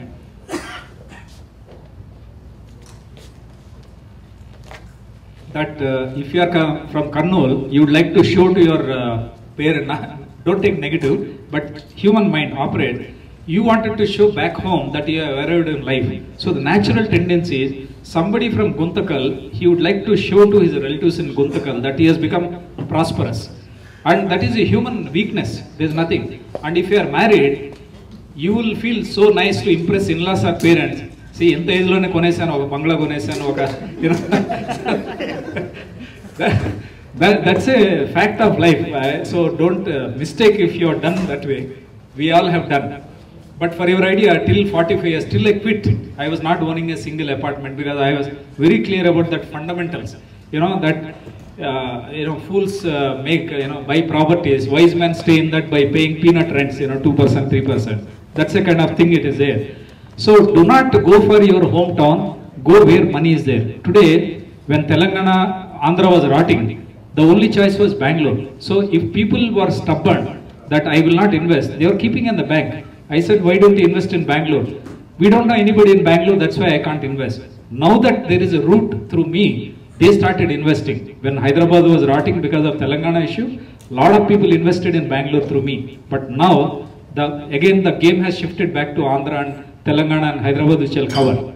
that uh, if you are from Kurnool, you would like to show to your uh, parent, don't take negative, but human mind operate. You wanted to show back home that you have arrived in life. So the natural tendency is somebody from Guntakal, he would like to show to his relatives in Guntakal that he has become prosperous. And that is a human weakness, there is nothing. And if you are married, you will feel so nice to impress in-laws or parents. See, in the age lone konesanu, oka bangla konesanu, oka, you know. that, that, that's a fact of life. Uh, so don't uh, mistake if you are done that way. We all have done. But for your idea, till forty-five years, till I quit, I was not owning a single apartment because I was very clear about that fundamentals. You know, that, uh, you know, fools uh, make, you know, buy properties, wise men stay in that by paying peanut rents, you know, two percent, three percent. That's the kind of thing it is there. So do not go for your hometown, go where money is there. Today, when Telangana, Andhra was rotting, the only choice was Bangalore. So if people were stubborn that I will not invest, they were keeping in the bank. I said, why don't you invest in Bangalore? We don't know anybody in Bangalore, that's why I can't invest. Now that there is a route through me, they started investing. When Hyderabad was rotting because of Telangana issue, a lot of people invested in Bangalore through me. But now, the, again the game has shifted back to Andhra and Telangana and Hyderabad, which I'll cover.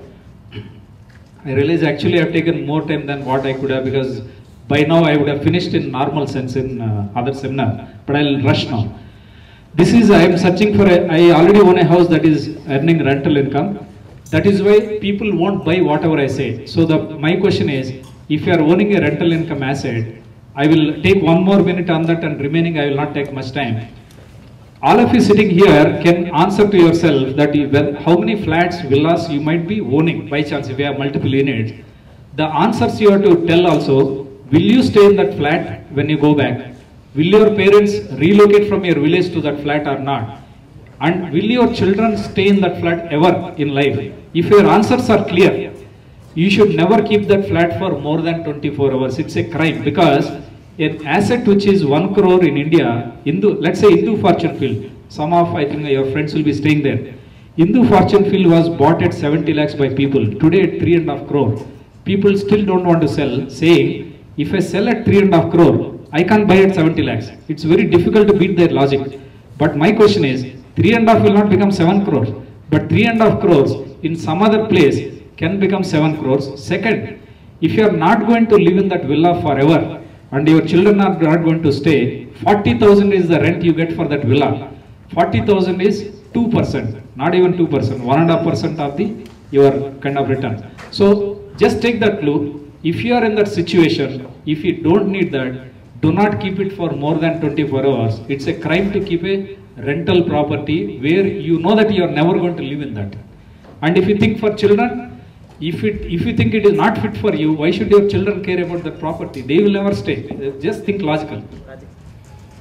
I realize actually I've taken more time than what I could have because by now I would have finished in normal sense in uh, other seminar, but I'll rush now. This is, I am searching for a, I already own a house that is earning rental income. That is why people won't buy whatever I say. So the, my question is, if you are owning a rental income asset, I will take one more minute on that and remaining I will not take much time. All of you sitting here can answer to yourself that you, well, how many flats, villas you might be owning by chance if you have multiple units. The answers you have to tell also, will you stay in that flat when you go back? Will your parents relocate from your village to that flat or not? And will your children stay in that flat ever in life? If your answers are clear, you should never keep that flat for more than twenty-four hours. It's a crime because an asset which is one crore in India, Hindu, let's say Hindu Fortune Field, some of I think your friends will be staying there. Hindu Fortune Field was bought at seventy lakhs by people, today at three and a half crore. People still don't want to sell, saying, if I sell at three and a half crore, I can't buy at seventy lakhs. It's very difficult to beat their logic. But my question is, three and a half will not become seven crores, but three and a half crores in some other place can become seven crores. Second, if you are not going to live in that villa forever, and your children are not going to stay, forty thousand is the rent you get for that villa. forty thousand is two percent, not even two percent, one point five percent of the your kind of return. So just take that clue. If you are in that situation, if you don't need that, do not keep it for more than twenty-four hours. It's a crime to keep a rental property where you know that you are never going to live in that. And if you think for children, If it, if you think it is not fit for you, why should your children care about that property? They will never stay. Just think logical.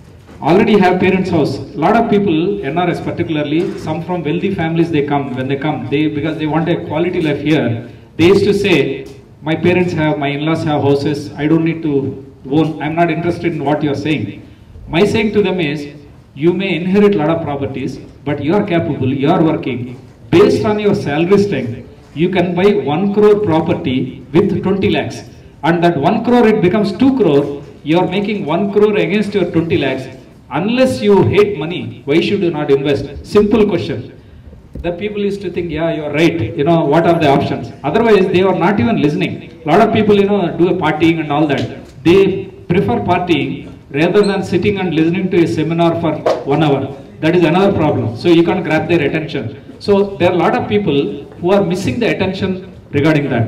already have parents' house. A lot of people, N R S particularly, some from wealthy families, they come, when they come, they because they want a quality life here, they used to say, my parents have, my in-laws have houses, I don't need to own, I'm not interested in what you're saying. My saying to them is, you may inherit a lot of properties, but you are capable, you are working. Based on your salary strength, you can buy one crore property with twenty lakhs. And that one crore, it becomes two crore, you are making one crore against your twenty lakhs. Unless you hate money, why should you not invest? Simple question. The people used to think, yeah, you're right, you know, what are the options? Otherwise, they are not even listening. A lot of people, you know, do a partying and all that. They prefer partying rather than sitting and listening to a seminar for one hour. That is another problem. So you can't grab their attention. So there are a lot of people who are missing the attention regarding that.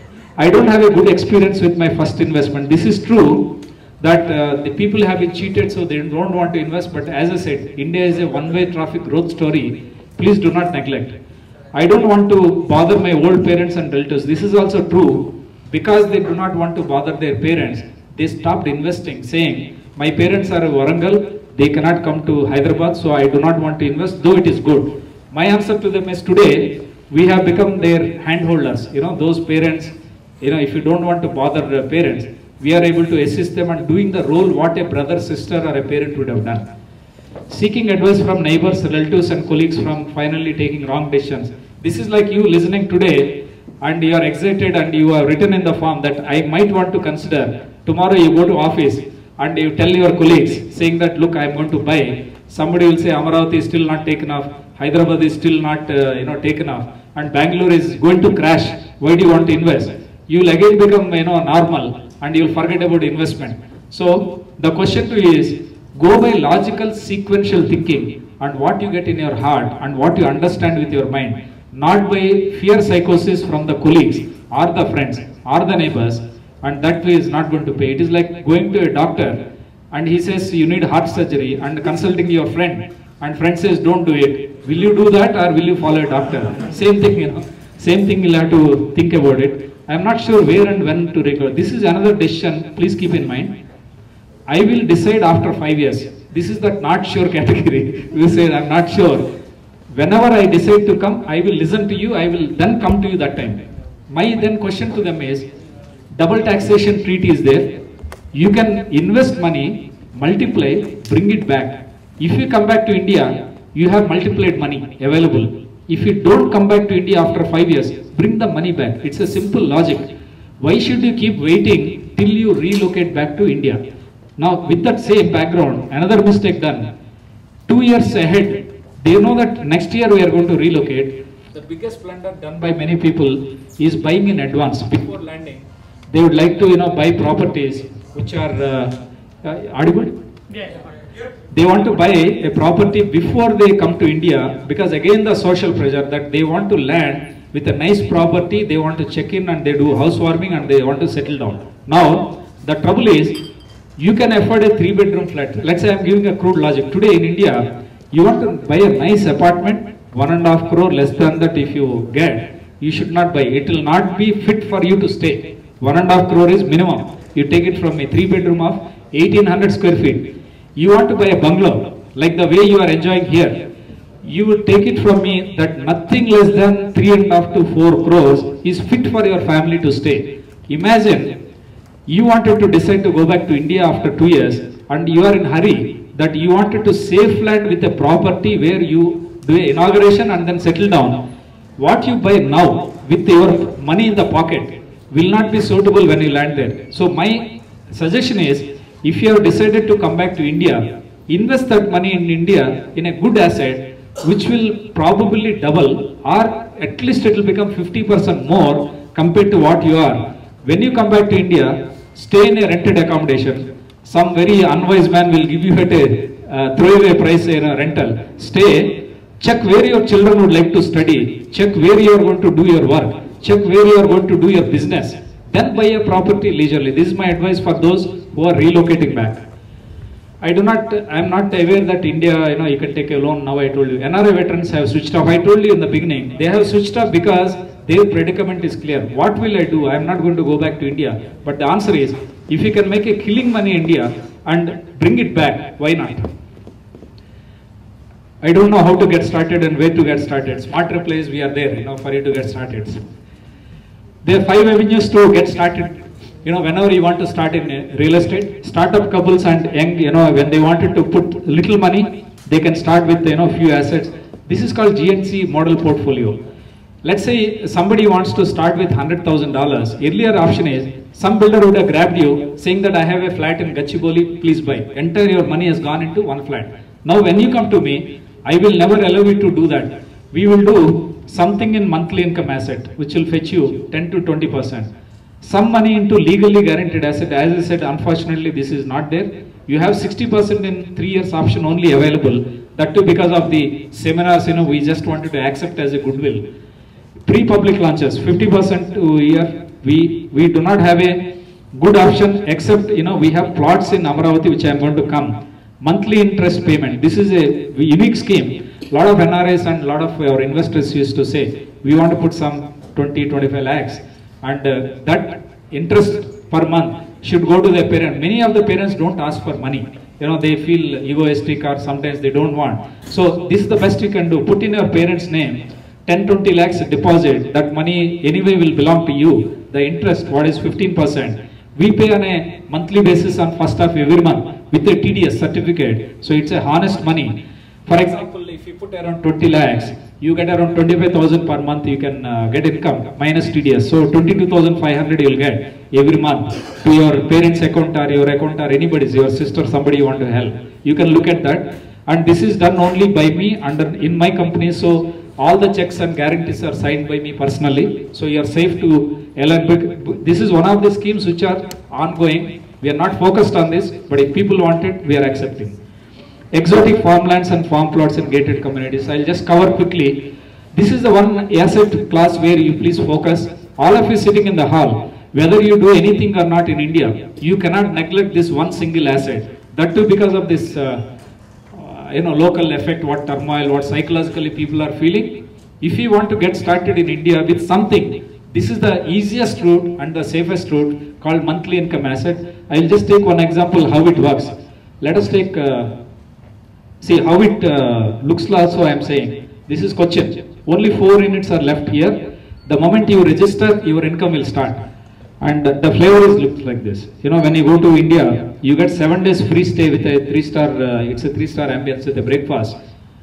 I don't have a good experience with my first investment. This is true that uh, the people have been cheated, so they don't want to invest. But as I said, India is a one-way traffic growth story. Please do not neglect. I don't want to bother my old parents and relatives. This is also true. Because they do not want to bother their parents, they stopped investing, saying, my parents are a Warangal, they cannot come to Hyderabad, so I do not want to invest, though it is good. My answer to them is, today, we have become their handholders. You know, those parents, you know, if you don't want to bother the parents, we are able to assist them and doing the role what a brother, sister or a parent would have done. Seeking advice from neighbors, relatives and colleagues from finally taking wrong decisions. This is like you listening today and you are excited and you have written in the form that I might want to consider. Tomorrow you go to office and you tell your colleagues saying that, look, I am going to buy. Somebody will say Amaravati is still not taken off, Hyderabad is still not uh, you know, taken off, and Bangalore is going to crash. Why do you want to invest? You will again become, you know, normal and you will forget about investment. So the question to you is, go by logical sequential thinking and what you get in your heart and what you understand with your mind, not by fear psychosis from the colleagues or the friends or the neighbors, and that way is not going to pay. It is like going to a doctor and he says you need heart surgery and consulting your friend and friend says don't do it. Will you do that or will you follow a doctor? Same thing, you know, same thing you'll have to think about it. I am not sure where and when to record. This is another decision, please keep in mind. I will decide after five years. This is that not sure category. You say, I'm not sure. Whenever I decide to come, I will listen to you. I will then come to you that time. My then question to them is, double taxation treaty is there. You can invest money, multiply, bring it back. If you come back to India, you have multiplied money available. If you don't come back to India after five years, bring the money back. It's a simple logic. Why should you keep waiting till you relocate back to India? Now, with that same background, another mistake done. Two years ahead, they know that next year we are going to relocate. The biggest blunder done by many people is buying in advance before landing. They would like to, you know, buy properties which are uh, uh, audible. Yeah. They want to buy a property before they come to India because again the social pressure that they want to land with a nice property. They want to check in and they do housewarming and they want to settle down. Now, the trouble is, you can afford a three bedroom flat. Let's say I'm giving a crude logic. Today in India, you want to buy a nice apartment, one and a half crore, less than that if you get, you should not buy. It will not be fit for you to stay. One and a half crore is minimum. You take it from a three bedroom of eighteen hundred square feet. You want to buy a bungalow, like the way you are enjoying here. You will take it from me that nothing less than three and a half to four crores is fit for your family to stay. Imagine, you wanted to decide to go back to India after two years and you are in hurry that you wanted to safe land with a property where you do an inauguration and then settle down. What you buy now with your money in the pocket will not be suitable when you land there. So my suggestion is, if you have decided to come back to India, invest that money in India in a good asset which will probably double or at least it will become fifty percent more compared to what you are. When you come back to India, stay in a rented accommodation. Some very unwise man will give you at a uh, throwaway price in a rental. Stay, check where your children would like to study, check where you are going to do your work, check where you are going to do your business. Then buy a property leisurely. This is my advice for those who are relocating back. I do not, I am not aware that India, you know, you can take a loan now. I told you. N R I veterans have switched off. I told you in the beginning, they have switched off because their predicament is clear. What will I do? I am not going to go back to India. But the answer is, if you can make a killing money in India and bring it back, why not? I don't know how to get started and where to get started. Smart replies, we are there, you know, for you to get started. There are five avenues to get started. You know, whenever you want to start in real estate, startup couples and young, you know, when they wanted to put little money, they can start with, you know, few assets. This is called G N C model portfolio. Let's say somebody wants to start with one hundred thousand dollars. Earlier option is, some builder would have grabbed you saying that I have a flat in Gachibowli, please buy. Entire your money has gone into one flat. Now when you come to me, I will never allow you to do that. We will do something in monthly income asset, which will fetch you ten to twenty percent. Some money into legally guaranteed asset. As I said, unfortunately this is not there. You have sixty percent in three years option only available. That too because of the seminars, you know, we just wanted to accept as a goodwill. Pre-public launches, fifty percent to a year. We, we do not have a good option except, you know, we have plots in Amaravati which I am going to come. Monthly interest payment. This is a unique scheme. A lot of N R Is and a lot of our investors used to say, we want to put some twenty, twenty-five lakhs. And uh, that interest per month should go to their parent. Many of the parents don't ask for money. You know, they feel egoistic or sometimes they don't want. So this is the best you can do. Put in your parent's name, ten, twenty lakhs deposit. That money anyway will belong to you. The interest, what is fifteen percent. We pay on a monthly basis on first of every month with a T D S certificate. So it's a honest money. For example, if you put around twenty lakhs, you get around twenty-five thousand per month, you can uh, get income minus T D S. So twenty-two thousand five hundred you will get every month to your parents' account or your account or anybody's, your sister, somebody you want to help. You can look at that. And this is done only by me under in my company. So all the checks and guarantees are signed by me personally. So you are safe to earn. This is one of the schemes which are ongoing. We are not focused on this, but if people want it, we are accepting. Exotic farmlands and farm plots in gated communities. I'll just cover quickly. This is the one asset class where you please focus. All of you sitting in the hall, whether you do anything or not in India, you cannot neglect this one single asset. That too because of this uh, uh, you know, local effect, what turmoil, what psychologically people are feeling. If you want to get started in India with something, this is the easiest route and the safest route called monthly income asset. I'll just take one example how it works. Let us take uh, see how it uh, looks also. I am saying this is Cochin. Only four units are left here. The moment you register, your income will start. And uh, the flavor is looks like this. You know, when you go to India, you get seven days free stay with a three-star. Uh, it's a three-star ambience with a breakfast.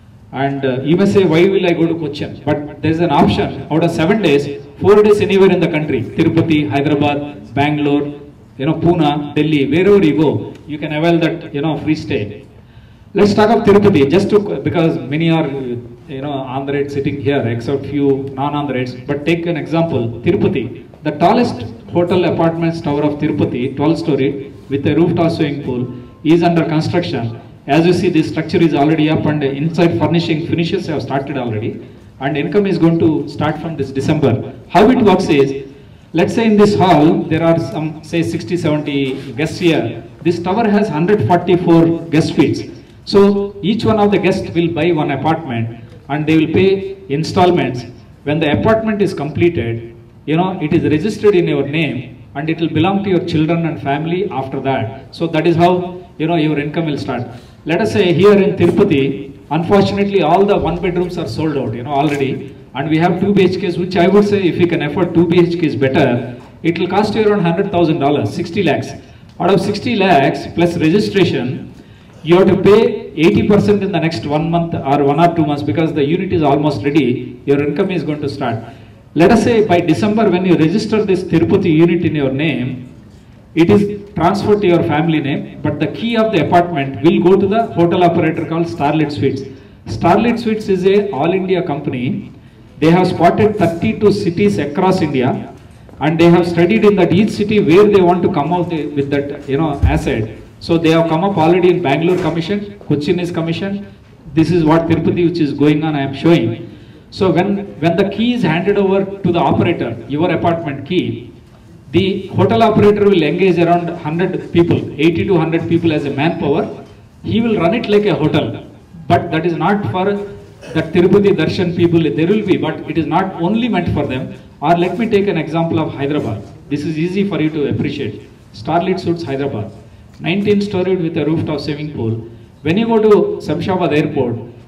And uh, you may say, why will I go to Cochin? But there is an option. Out of seven days, four days anywhere in the country. Tirupati, Hyderabad, Bangalore, you know, Pune, Delhi, wherever you go, you can avail that, you know, free stay. Let's talk of Tirupati, just to, because many are, you know, Andhrites sitting here, except few non-Andhrites. But take an example, Tirupati, the tallest hotel apartments tower of Tirupati, twelve story, with a rooftop swimming pool, is under construction. As you see, this structure is already up and inside furnishing finishes have started already. And income is going to start from this December. How it works is, let's say in this hall, there are some, say sixty, seventy guests here. This tower has one hundred forty-four guest suites. So each one of the guests will buy one apartment and they will pay installments. When the apartment is completed, you know, it is registered in your name and it will belong to your children and family after that. So that is how, you know, your income will start. Let us say here in Tirupati, unfortunately all the one bedrooms are sold out, you know, already. And we have two B H Ks, which I would say if you can afford two B H Ks better, it will cost you around one hundred thousand dollars, sixty lakhs. Out of sixty lakhs plus registration, you have to pay eighty percent in the next one month or one or two months because the unit is almost ready, your income is going to start. Let us say by December when you register this Tirupati unit in your name, it is transferred to your family name, but the key of the apartment will go to the hotel operator called Starlit Suites. Starlit Suites is a all India company. They have spotted thirty-two cities across India and they have studied in that each city where they want to come out with that, you know, asset. So they have come up already in Bangalore commission, Cochin is commissioned. This is what Tirupati which is going on, I am showing. So when, when the key is handed over to the operator, your apartment key, the hotel operator will engage around one hundred people, eighty to one hundred people as a manpower. He will run it like a hotel, but that is not for the Tirupati Darshan people. There will be, but it is not only meant for them. Or let me take an example of Hyderabad. This is easy for you to appreciate. Starlit Suites Hyderabad, nineteen storied with a rooftop swimming pool. When you go to Samshabad airport,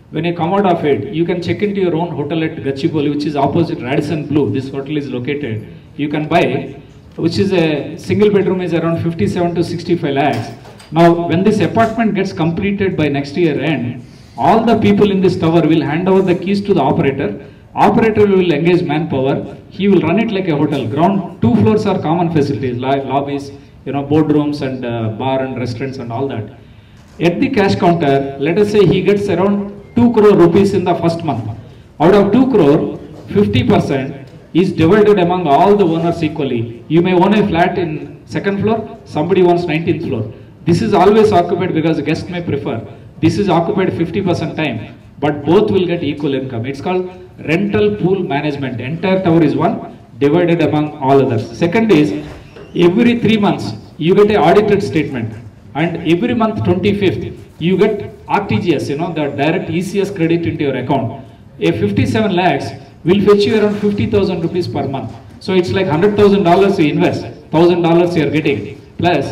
When you come out of it, you can check into your own hotel at Gachibowli, which is opposite Radisson Blu. This hotel is located. You can buy, which is a single bedroom is around fifty-seven to sixty-five lakhs. Now, when this apartment gets completed by next year end, all the people in this tower will hand over the keys to the operator. Operator will engage manpower. He will run it like a hotel. Ground two floors are common facilities, like lobbies, you know, boardrooms and uh, bar and restaurants and all that. At the cash counter, let us say he gets around two crore rupees in the first month. Out of two crore, fifty percent is divided among all the owners equally. You may own a flat in second floor, somebody wants nineteenth floor. This is always occupied because the guest may prefer. This is occupied fifty percent time, but both will get equal income. It's called rental pool management. Entire tower is one, divided among all others. Second is, every three months, you get an audited statement. And every month, twenty-fifth, you get R T G S, you know, the direct E C S credit into your account. A fifty-seven lakhs will fetch you around fifty thousand rupees per month. So it's like one hundred thousand dollars you invest, one thousand dollars you are getting, plus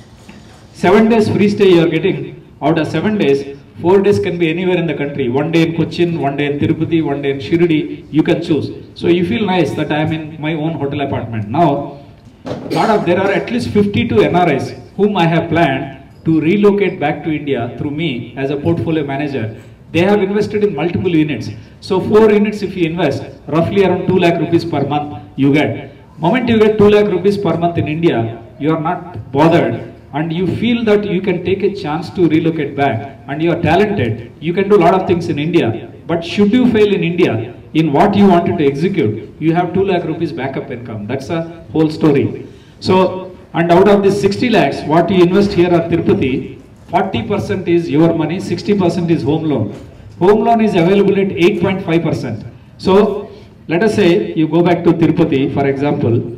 seven days free stay you are getting. Out of seven days, four days can be anywhere in the country. One day in Cochin, one day in Tirupati, one day in Shirdi, you can choose. So you feel nice that I am in my own hotel apartment. Now, lot of, there are at least fifty-two N R Is whom I have planned to relocate back to India through me as a portfolio manager. They have invested in multiple units. So four units if you invest, roughly around two lakh rupees per month you get. Moment you get two lakh rupees per month in India, you are not bothered and you feel that you can take a chance to relocate back and you are talented. You can do a lot of things in India. But should you fail in India, in what you wanted to execute, you have two lakh rupees backup income. That's a whole story. So, and out of this sixty lakhs, what you invest here at Tirupati, forty percent is your money, sixty percent is home loan. Home loan is available at eight point five percent. So, let us say you go back to Tirupati, for example,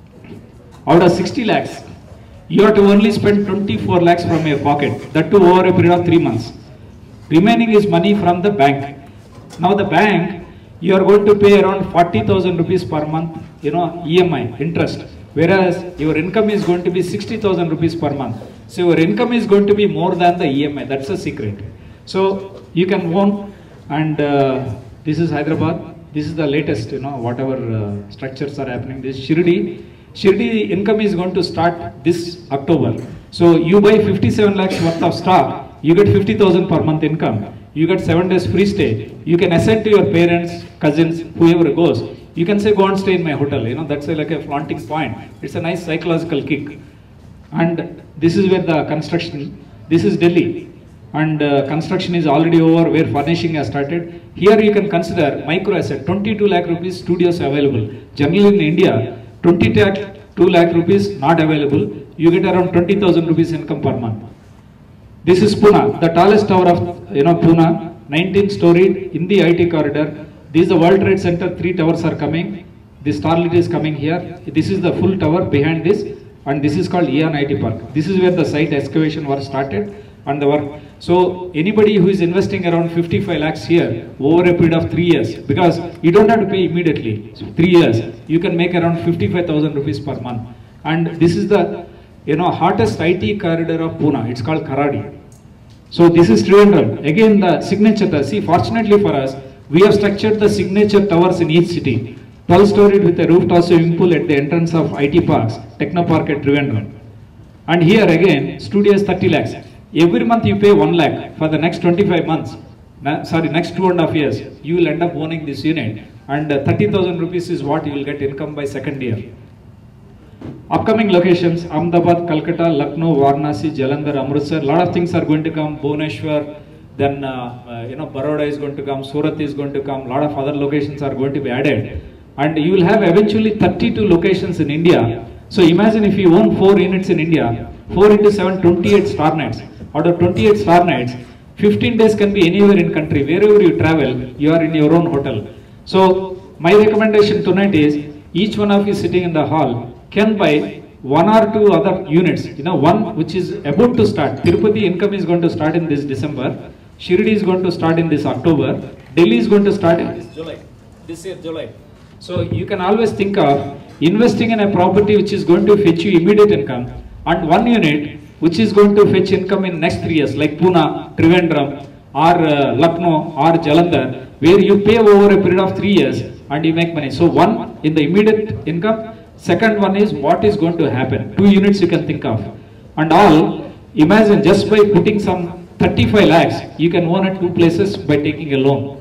out of sixty lakhs, you have to only spend twenty-four lakhs from your pocket, that too over a period of three months. Remaining is money from the bank. Now the bank, you are going to pay around forty thousand rupees per month, you know, E M I, interest. Whereas your income is going to be sixty thousand rupees per month. So your income is going to be more than the E M I. That's a secret. So you can own, and uh, this is Hyderabad. This is the latest, you know, whatever uh, structures are happening. This Shirdi. Shirdi income is going to start this October. So you buy fifty-seven lakhs worth of stock, you get fifty thousand per month income. You get seven days free stay. You can assign to your parents, cousins, whoever goes. You can say, go and stay in my hotel. You know, that's a, like a flaunting point. It's a nice psychological kick. And this is where the construction, this is Delhi. And uh, construction is already over, where furnishing has started. Here you can consider micro asset, twenty-two lakh rupees studios available. Generally in India, twenty-two lakh rupees not available. You get around twenty thousand rupees income per month. This is Pune, the tallest tower of, you know, Pune, nineteen storied in the I T corridor. This is the World Trade Center, three towers are coming. This Starlit is coming here. This is the full tower behind this, and this is called Eon I T Park. This is where the site excavation was started and the work. So anybody who is investing around fifty-five lakhs here over a period of three years, because you don't have to pay immediately, so three years, you can make around fifty-five thousand rupees per month. And this is the, you know, hottest I T corridor of Pune. It's called Kharadi. So this is Trivandrum. Again, the signature. See, fortunately for us, we have structured the signature towers in each city. twelve storied with a rooftop swimming pool at the entrance of I T parks, Technopark at Trivandrum. And here again, studio is thirty lakhs. Every month you pay one lakh for the next twenty-five months. Sorry, next two and a half years, you will end up owning this unit. And uh, thirty thousand rupees is what you will get income by second year. Upcoming locations, Ahmedabad, Calcutta, Lucknow, Varanasi, Jalandhar, Amritsar. A lot of things are going to come. Bhubaneswar, then uh, uh, you know, Baroda is going to come, Surat is going to come. A lot of other locations are going to be added. And you will have eventually thirty-two locations in India. So imagine if you own four units in India, four into seven, twenty-eight star nights. Out of twenty-eight star nights, fifteen days can be anywhere in country. Wherever you travel, you are in your own hotel. So my recommendation tonight is, each one of you sitting in the hall can buy one or two other units. You know, one which is about to start. Tirupati income is going to start in this December. Shirdi is going to start in this October. Delhi is going to start in this July. This year, July. So you can always think of investing in a property which is going to fetch you immediate income, and one unit which is going to fetch income in next three years, like Pune, Trivandrum, or uh, Lucknow or Jalandhar, where you pay over a period of three years and you make money. So one, in the immediate income. Second one is what is going to happen. Two units you can think of. And all, imagine just by putting some thirty-five lakhs, you can own at two places by taking a loan.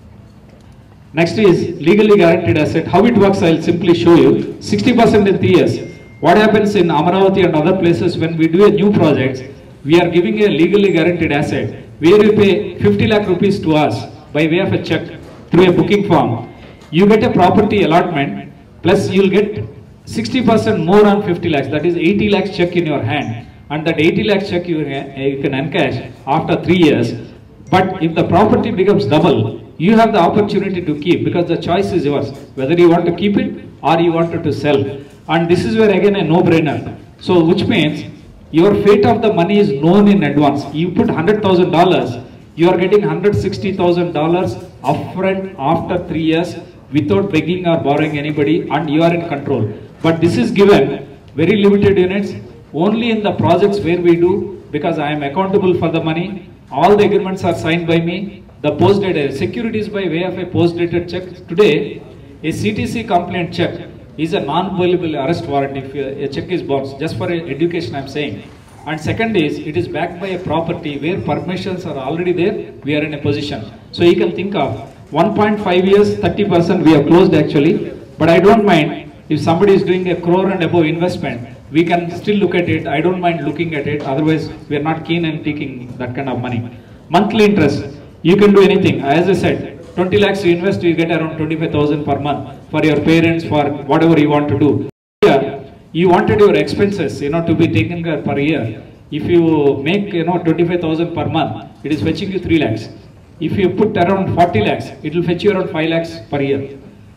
Next is legally guaranteed asset. How it works, I'll simply show you. sixty percent in three years. What happens in Amaravati and other places when we do a new project, we are giving a legally guaranteed asset where you pay fifty lakh rupees to us by way of a check through a booking form. You get a property allotment plus you'll get sixty percent more on fifty lakhs, that is eighty lakhs check in your hand, and that eighty lakhs check you, you can encash after three years. But if the property becomes double, you have the opportunity to keep, because the choice is yours, whether you want to keep it or you wanted to sell. And this is where again a no-brainer. So which means your fate of the money is known in advance. You put one hundred thousand dollars, you are getting one hundred sixty thousand dollars upfront after three years without begging or borrowing anybody, and you are in control. But this is given very limited units only in the projects where we do, because I am accountable for the money. All the agreements are signed by me. The post-dated securities by way of a post-dated check. Today, a C T C complaint check is a non-bailable arrest warrant if a check is bounced. Just for education, I am saying. And second is, it is backed by a property where permissions are already there. We are in a position. So you can think of one point five years, thirty percent we have closed actually. But I don't mind. If somebody is doing a crore and above investment, we can still look at it. I don't mind looking at it. Otherwise, we are not keen in taking that kind of money. Monthly interest, you can do anything. As I said, twenty lakhs you invest, you get around twenty-five thousand per month for your parents, for whatever you want to do. Here, you wanted your expenses, you know, to be taken care per year. If you make, you know, twenty-five thousand per month, it is fetching you three lakhs. If you put around forty lakhs, it will fetch you around five lakhs per year.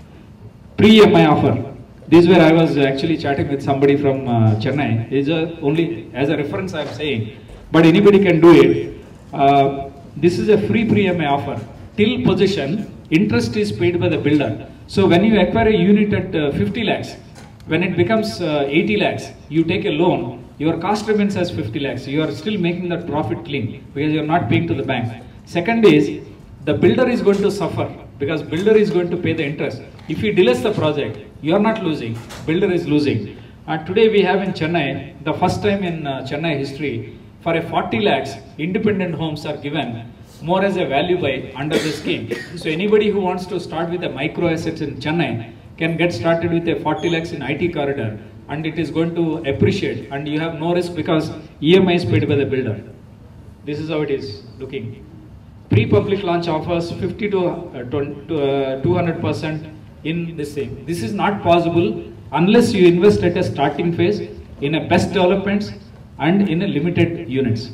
Pre-E M I offer. This is where I was actually chatting with somebody from uh, Chennai. It's uh, only as a reference I am saying, but anybody can do it. Uh, this is a free pre-E M I offer. Till possession, interest is paid by the builder. So when you acquire a unit at uh, fifty lakhs, when it becomes uh, eighty lakhs, you take a loan, your cost remains as fifty lakhs. You are still making that profit clean because you are not paying to the bank. Second is, the builder is going to suffer because builder is going to pay the interest. If he delays the project, you are not losing, builder is losing. And today we have in Chennai, the first time in uh, Chennai history, for a forty lakhs, independent homes are given more as a value buy under the scheme. So anybody who wants to start with a micro assets in Chennai can get started with a forty lakhs in I T corridor, and it is going to appreciate, and you have no risk because E M I is paid by the builder. This is how it is looking. Pre-public launch offers fifty to two hundred percent in this thing. This is not possible unless you invest at a starting phase in a best developments and in a limited units.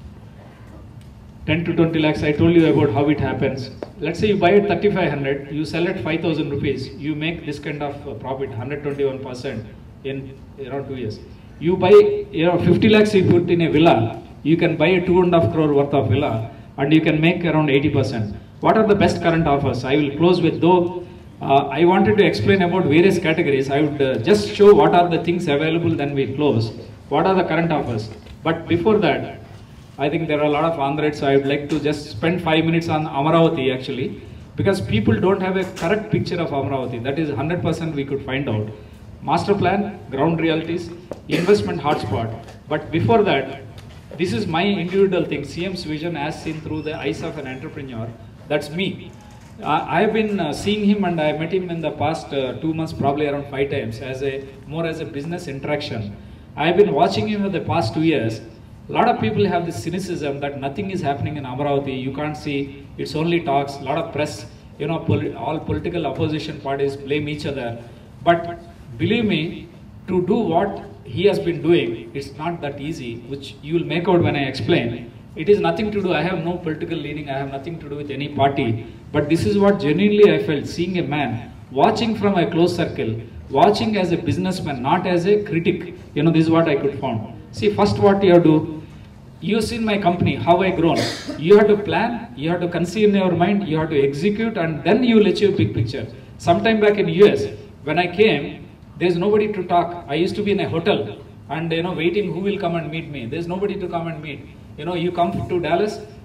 ten to twenty lakhs, I told you about how it happens. Let's say you buy at thirty-five hundred, you sell at five thousand rupees, you make this kind of uh, profit, one hundred twenty-one percent in around two years. You buy, you know, fifty lakhs you put in a villa, you can buy a two and a half crore worth of villa and you can make around eighty percent. What are the best current offers? I will close with, though uh, I wanted to explain about various categories, I would uh, just show what are the things available, then we close. What are the current offers? But before that, I think there are a lot of Andhrites, so I would like to just spend five minutes on Amaravati actually, because people don't have a correct picture of Amaravati. That is one hundred percent we could find out. Master plan, ground realities, investment hotspot. But before that, this is my individual thing, C M's vision as seen through the eyes of an entrepreneur. That's me. Uh, I have been uh, seeing him, and I met him in the past uh, two months, probably around five times, as a more as a business interaction. I have been watching him for the past two years. A lot of people have this cynicism that nothing is happening in Amaravati. You can't see, it's only talks. A lot of press, you know, pol all political opposition parties blame each other. But believe me, to do what he has been doing, it's not that easy, which you will make out when I explain. It is nothing to do, I have no political leaning, I have nothing to do with any party. But this is what genuinely I felt, seeing a man, watching from a close circle, watching as a businessman, not as a critic. You know, this is what I could find. See, first what you have to do, you've seen my company, how I grown. You have to plan, you have to conceive in your mind, you have to execute, and then you will achieve big picture. Sometime back in U S, when I came, there's nobody to talk. I used to be in a hotel and, you know, waiting who will come and meet me. There's nobody to come and meet. You know, you come to Dallas,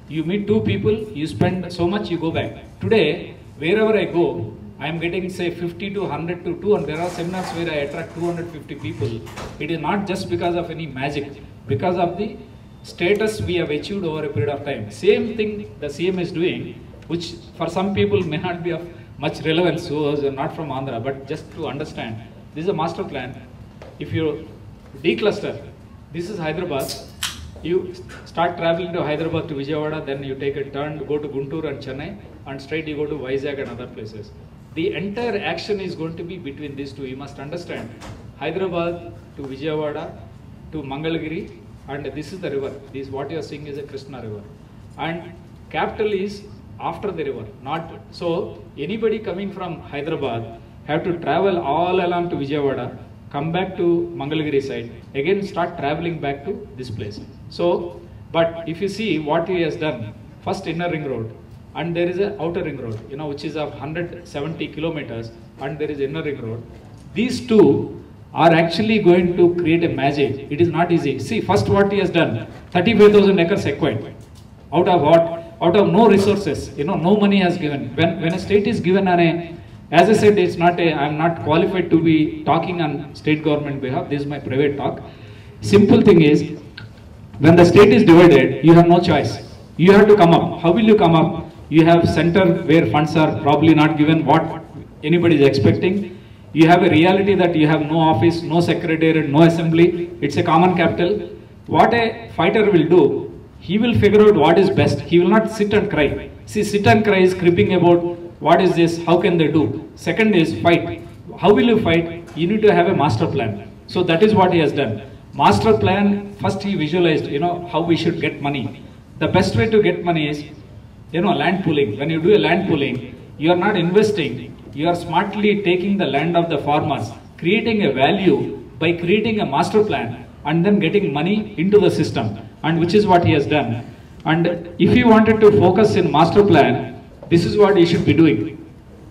You meet two people, you spend so much, you go back. Today, wherever I go, I am getting say fifty to one hundred to two hundred. There are seminars where I attract two hundred fifty people. It is not just because of any magic, because of the status we have achieved over a period of time. Same thing the C M is doing, which for some people may not be of much relevance, who are not from Andhra, but just to understand, this is a master plan. If you decluster, this is Hyderabad. You start traveling to Hyderabad to Vijayawada, then you take a turn, go to Guntur and Chennai, and straight you go to Vizag and other places. The entire action is going to be between these two. You must understand, Hyderabad to Vijayawada to Mangalagiri, and this is the river. This what you are seeing is a Krishna river, and capital is after the river. Not so. Anybody coming from Hyderabad have to travel all along to Vijayawada, come back to Mangalagiri side, again start traveling back to this place. So, but if you see what he has done, first inner ring road, and there is a outer ring road, you know, which is of one hundred seventy kilometers, and there is inner ring road. These two are actually going to create a magic. It is not easy. See, first what he has done, thirty-five thousand acres acquired. Out of what? Out of no resources, you know, no money has given. When, when a state is given on a, as I said, it's not a, I'm not qualified to be talking on state government behalf. This is my private talk. Simple thing is, when the state is divided, you have no choice. You have to come up. How will you come up? You have center where funds are probably not given what anybody is expecting. You have a reality that you have no office, no secretariat, no assembly. It's a common capital. What a fighter will do, he will figure out what is best. He will not sit and cry. See, sit and cry is creeping about what is this, how can they do. Second is fight. How will you fight? You need to have a master plan. So that is what he has done. Master plan, first he visualized, you know, how we should get money. The best way to get money is, you know, land pooling. When you do a land pooling, you are not investing. You are smartly taking the land of the farmers, creating a value by creating a master plan and then getting money into the system. And which is what he has done. And if you wanted to focus in master plan, this is what you should be doing.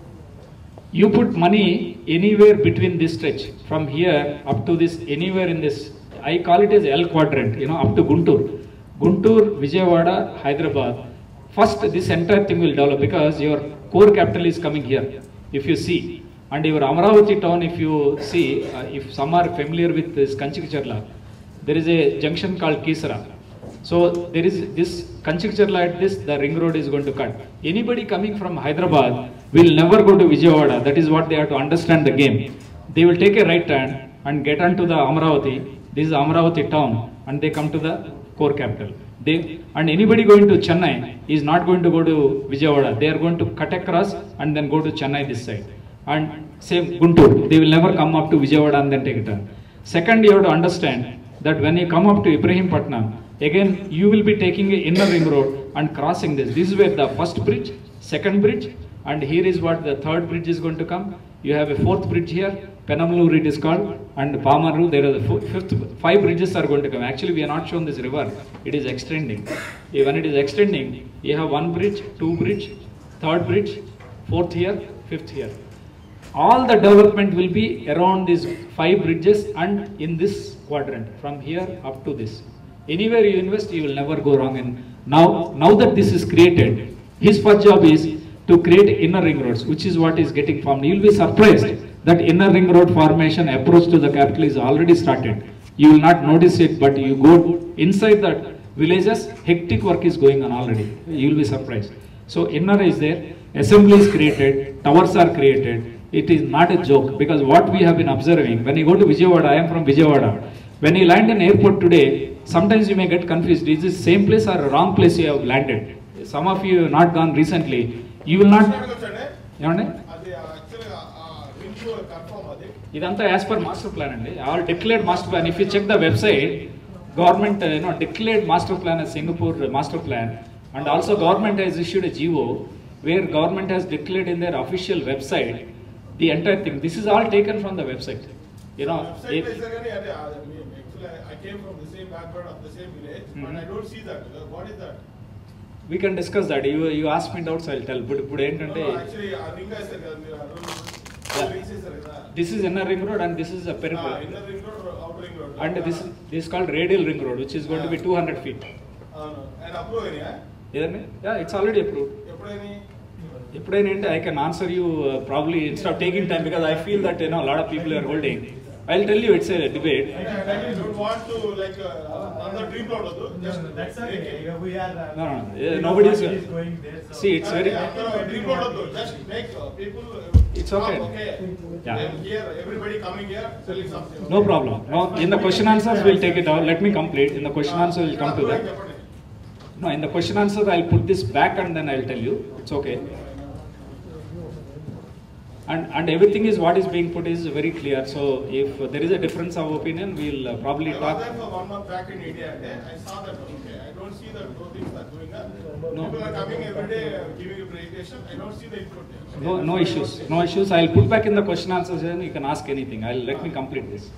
You put money anywhere between this stretch, from here up to this, anywhere in this, I call it as L quadrant, you know, up to Guntur. Guntur, Vijayawada, Hyderabad. First, this entire thing will develop because your core capital is coming here, if you see. And your Amaravati town, if you see, uh, if some are familiar with this Kanchikicharla, there is a junction called Kisara. So there is this Kanchikicharla at this, the ring road is going to cut. Anybody coming from Hyderabad will never go to Vijayawada. That is what they have to understand the game. They will take a right turn and get onto the Amaravati. This is Amaravati town, and they come to the core capital. They, and anybody going to Chennai is not going to go to Vijayawada. They are going to cut across and then go to Chennai this side. And same Guntur, they will never come up to Vijayawada and then take a turn. Second, you have to understand that when you come up to Ibrahimpatnam, again you will be taking an inner ring road and crossing this. This is where the first bridge, second bridge, and here is what the third bridge is going to come. You have a fourth bridge here, Penamlur it is called, and Pamaru, there are the fifth, five bridges are going to come. Actually, we are not shown this river, it is extending. When it is extending, you have one bridge, two bridge, third bridge, fourth here, fifth here. All the development will be around these five bridges and in this quadrant, from here up to this. Anywhere you invest, you will never go wrong. And now, now that this is created, his first job is to create inner ring roads, which is what is getting formed. You will be surprised that inner ring road formation approach to the capital is already started. You will not notice it, but you go inside that villages, hectic work is going on already. You will be surprised. So inner is there, assembly is created, towers are created. It is not a joke, because what we have been observing, when you go to Vijayawada, I am from Vijayawada, when you land in airport today, sometimes you may get confused, is this same place or a wrong place you have landed? Some of you have not gone recently, you will not... Idantha as per master plan, andi. All declared master plan. If you check the website, government uh, you know declared master plan as Singapore master plan, and also government has issued a G O where government has declared in their official website the entire thing. This is all taken from the website. You know. Website it, actually, I came from the same background of the same village, mm-hmm. but I don't see that. What is that? We can discuss that. You you ask me doubts, I'll tell. But but no, no, actually, I think I said yeah. This is inner ring road and this is a peripheral. Ah, inner ring road or outer ring road. And this, this is called radial ring road, which is going ah. to be two hundred feet. Uh, no. And approval area? Yeah, it's already approved. ఎప్పుడైనా ఎప్పుడైనా అంటే I can answer you uh, probably instead of taking time, because I feel that you know a lot of people are holding. I'll tell you, it's a debate. I don't want to like uh, another dream plot. Just That's okay. We are. Uh, No, no, no. Yeah, nobody's is going there. So See, it's very. Another dream plot. Just make uh, people. Uh, It's okay. Okay. Yeah. Then here, everybody coming here selling something. No problem. No, in the question answers we'll take it out. Let me complete. In the question answer we'll come to that. No, in the question answer I'll put this back and then I'll tell you. It's okay. And and everything is what is being put is very clear. So if there is a difference of opinion, we'll uh, probably I talk. was there for one month back in India. And I saw that. Okay, I don't see that those things are going on. No. People are coming every day uh, giving a presentation. I don't see the input there. No, no issues. No issues. I'll put back in the question answers and you can ask anything. I'll let me complete this.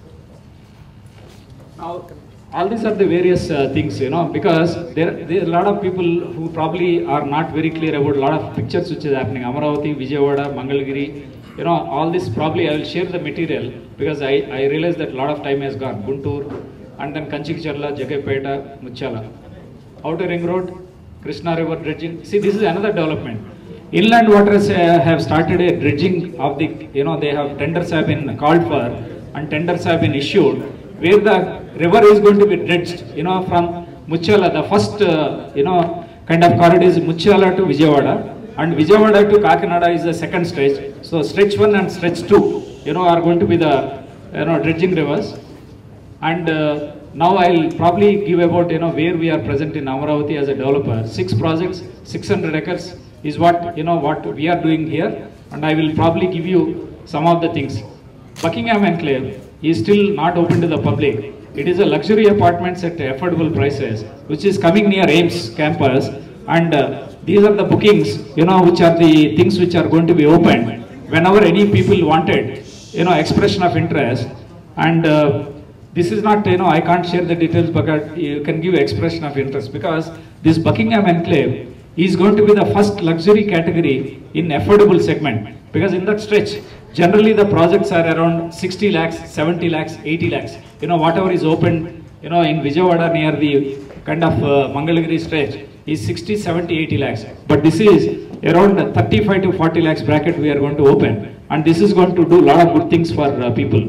Now, all these are the various uh, things, you know, because there, there are a lot of people who probably are not very clear about a lot of pictures which is happening. Amaravati, Vijayawada, Mangalagiri, you know, all this probably I will share the material because I, I realize that a lot of time has gone. Guntur, and then Kanchikicharla, Jagapeta, Muchala. Outer Ring Road, Krishna River dredging. See, this is another development. Inland waters uh, have started a dredging of the, you know, they have tenders have been called for and tenders have been issued where the river is going to be dredged, you know, from Muchala. The first, uh, you know, kind of corridor is Muchala to Vijayawada, and Vijayawada to Kakinada is the second stretch. So stretch one and stretch two, you know, are going to be the, you know, dredging rivers. And uh, now I'll probably give about, you know, where we are present in Amaravati as a developer. Six projects, six hundred acres is what, you know, what we are doing here. And I will probably give you some of the things. Buckingham Enclave is still not open to the public. It is a luxury apartments at affordable prices, which is coming near Ames campus. And uh, these are the bookings, you know, which are the things which are going to be opened whenever any people wanted, you know, expression of interest. And uh, this is not, you know, I can't share the details, but you can give expression of interest because this Buckingham Enclave is going to be the first luxury category in affordable segment. Because in that stretch, generally the projects are around sixty lakhs, seventy lakhs, eighty lakhs. You know, whatever is open, you know, in Vijayawada near the kind of uh, Mangalagiri stretch is sixty, seventy, eighty lakhs. But this is around thirty-five to forty lakhs bracket we are going to open. And this is going to do a lot of good things for uh, people.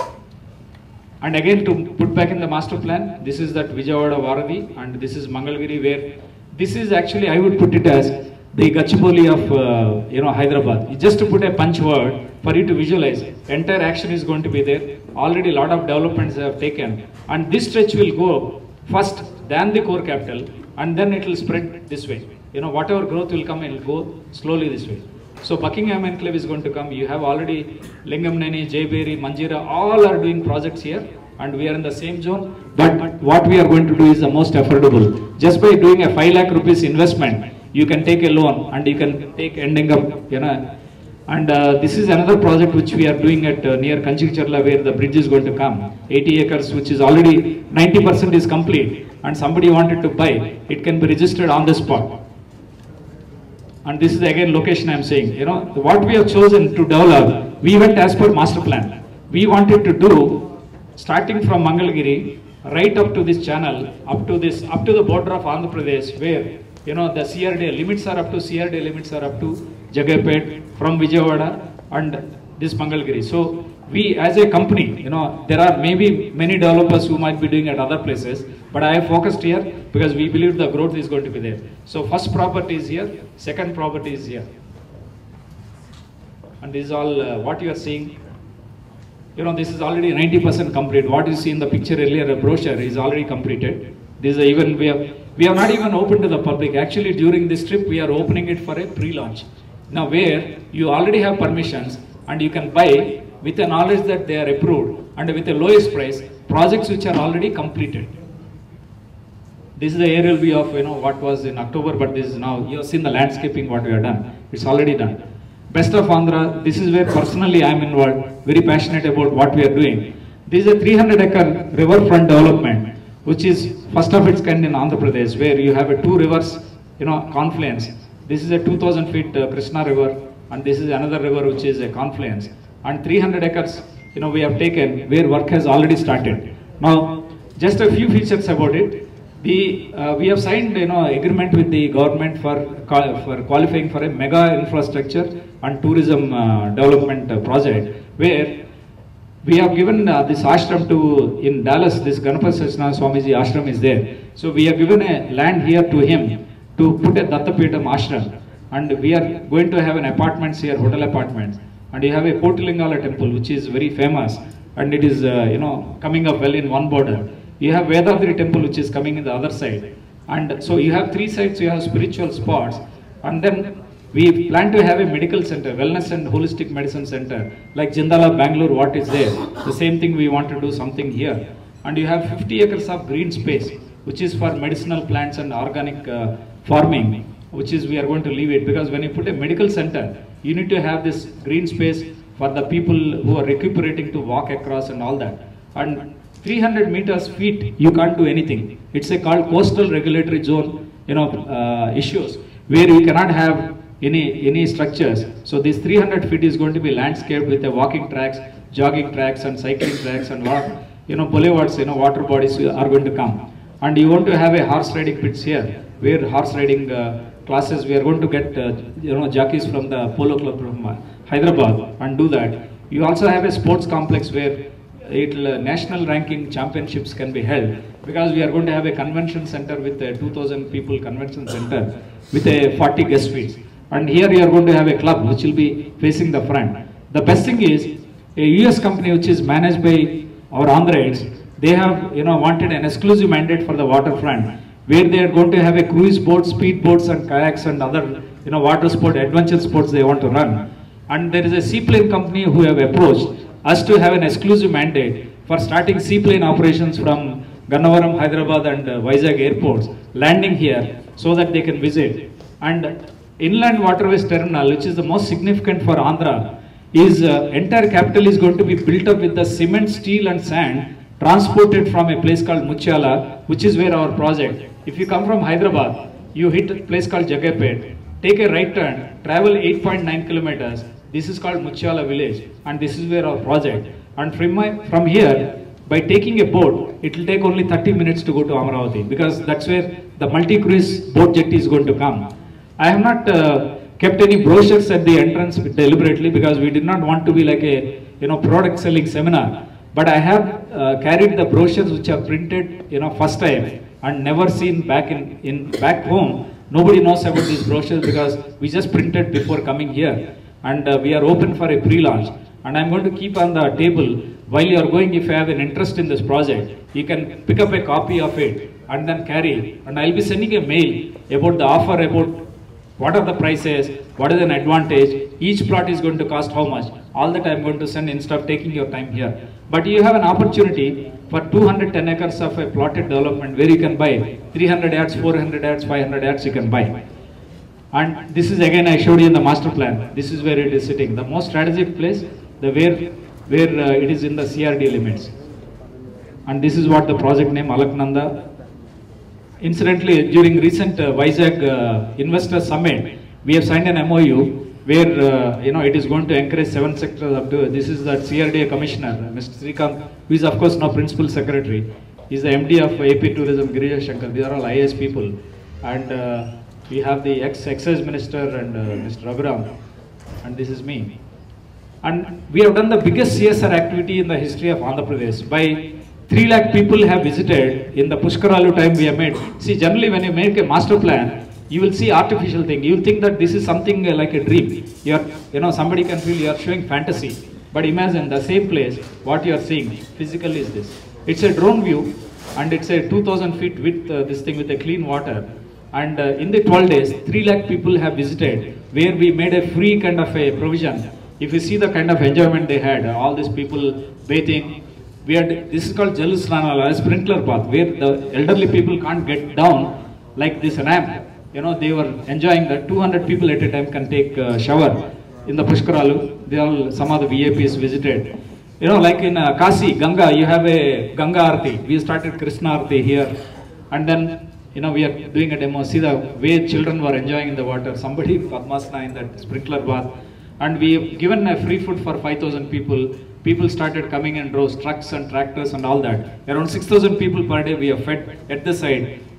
And again, to put back in the master plan, this is that Vijayawada Varadi and this is Mangalagiri, where this is actually, I would put it as the Gachibowli of, uh, you know, Hyderabad. Just to put a punch word for you to visualize, entire action is going to be there. Already a lot of developments have taken. And this stretch will go first than the core capital and then it will spread this way. You know, whatever growth will come, it will go slowly this way. So Buckingham Enclave is going to come. You have already Lingamneni, Jayberry, Manjira, all are doing projects here. And we are in the same zone, but what we are going to do is the most affordable. Just by doing a five lakh rupees investment, you can take a loan and you can take ending up, you know. And uh, this is another project which we are doing at uh, near Kanchikicharla, where the bridge is going to come. eighty acres, which is already ninety percent is complete, and somebody wanted to buy, it can be registered on the spot. And this is again location I am saying, you know, what we have chosen to develop, we went as per master plan. We wanted to do starting from Mangalagiri, right up to this channel, up to this, up to the border of Andhra Pradesh, where, you know, the C R D A limits are up to, C R D A limits are up to Jagapet, from Vijayawada, and this Mangalagiri. So, we as a company, you know, there are maybe many developers who might be doing at other places, but I have focused here because we believe the growth is going to be there. So, first property is here, second property is here. And this is all uh, what you are seeing. You know, this is already ninety percent complete. What you see in the picture earlier, a brochure is already completed. This is even, we have, we have not even opened to the public. Actually, during this trip, we are opening it for a pre-launch. Now, where you already have permissions and you can buy with the knowledge that they are approved and with the lowest price, projects which are already completed. This is the aerial view of, you know, what was in October, but this is now, you have seen the landscaping, what we have done. It's already done. Best of Andhra, this is where personally I am involved, very passionate about what we are doing. This is a three hundred acre riverfront development, which is first of its kind in Andhra Pradesh, where you have a two rivers, you know, confluence. This is a two thousand feet uh, Krishna River, and this is another river which is a confluence. And three hundred acres, you know, we have taken where work has already started. Now, just a few features about it. The, uh, we have signed, you know, agreement with the government for for qualifying for a mega infrastructure and tourism uh, development uh, project, where we have given uh, this ashram to, in Dallas, this Ganapati Satyanarayana Swamiji ashram is there. So we have given a land here to him to put a Dattapeetham ashram, and we are going to have an apartments here, hotel apartments, and you have a Kotilingala temple which is very famous, and it is uh, you know, coming up well in one border. You have Vedadri temple which is coming in the other side, and so you have three sides. You have spiritual spots, and then we plan to have a medical center, wellness and holistic medicine center, like Jindala, Bangalore, what is there. The same thing we want to do something here. And you have fifty acres of green space, which is for medicinal plants and organic uh, farming, which is we are going to leave it, because when you put a medical center, you need to have this green space for the people who are recuperating to walk across and all that. And three hundred meters feet, you can't do anything. It's a called coastal regulatory zone, you know, uh, issues, where you cannot have any any structures. So this three hundred feet is going to be landscaped with a walking tracks, jogging tracks, and cycling tracks, and what, you know, boulevards, you know, water bodies are going to come. And you want to have a horse riding pits here, where horse riding uh, classes, we are going to get uh, you know, jockeys from the Polo Club from uh, Hyderabad and do that. You also have a sports complex where it uh, national ranking championships can be held, because we are going to have a convention center with a two thousand people convention center with a forty guest suites. And here you are going to have a club which will be facing the front. The best thing is, a U S company which is managed by our Andhrites, they have, you know, wanted an exclusive mandate for the waterfront, where they are going to have a cruise boat, speed boats and kayaks and other, you know, water sport, adventure sports they want to run. And there is a seaplane company who have approached us to have an exclusive mandate for starting seaplane operations from Gannavaram, Hyderabad and uh, Vizag airports, landing here so that they can visit. And Inland Waterways Terminal, which is the most significant for Andhra, is uh, entire capital is going to be built up with the cement, steel and sand transported from a place called Muchyala, which is where our project. If you come from Hyderabad, you hit a place called Jagapet, take a right turn, travel eight point nine kilometers. This is called Muchyala village, and this is where our project. And from, my, from here, by taking a boat, it will take only thirty minutes to go to Amaravati, because that's where the multi-cruise boat jetty is going to come. I have not uh, kept any brochures at the entrance deliberately, because we did not want to be like a, you know, product selling seminar. But I have uh, carried the brochures which are printed, you know, first time and never seen back in, in back home. Nobody knows about these brochures because we just printed before coming here. And uh, we are open for a pre-launch. And I'm going to keep on the table while you are going. If you have an interest in this project, you can pick up a copy of it and then carry. And I'll be sending a mail about the offer, about what are the prices, what is an advantage, each plot is going to cost how much. All that I'm going to send instead of taking your time here. But you have an opportunity for two hundred ten acres of a plotted development where you can buy three hundred acres, four hundred acres, five hundred acres you can buy. And this is again I showed you in the master plan. This is where it is sitting. The most strategic place, the where, where uh, it is in the C R D limits. And this is what the project name, Alaknanda. Incidentally, during recent uh, Vizag uh, Investor Summit, we have signed an M O U where uh, you know, it is going to encourage seven sectors up to. This is the C R D A Commissioner, Mister Srikanth, who is of course now Principal Secretary. He is the M D of A P Tourism, Girija Shankar. These are all I A S people. And uh, we have the ex-Excise Minister and uh, Mister Raghuram. And this is me. And we have done the biggest C S R activity in the history of Andhra Pradesh. By three lakh people have visited in the Pushkaralu time we have made. See, generally when you make a master plan, you will see artificial thing. You will think that this is something uh, like a dream. You are, you know, somebody can feel you are showing fantasy. But imagine the same place, what you are seeing physically is this. It's a drone view, and it's a two thousand feet width, uh, this thing with a clean water. And uh, in the twelve days, three lakh people have visited, where we made a free kind of a provision. If you see the kind of enjoyment they had, uh, all these people bathing, we had, this is called Jal Snanala, a sprinkler bath, where the elderly people can't get down like this ramp. You know, they were enjoying that. two hundred people at a time can take a shower in the Pushkaralu. They all, some of the V I Ps visited. You know, like in uh, Kasi, Ganga, you have a Ganga Aarti. We started Krishna Aarti here. And then, you know, we are doing a demo. See the way children were enjoying in the water. Somebody Padmasana in that sprinkler bath. And we have given a free food for five thousand people. People started coming in droves, trucks and tractors and all that. Around six thousand people per day we have fed at the side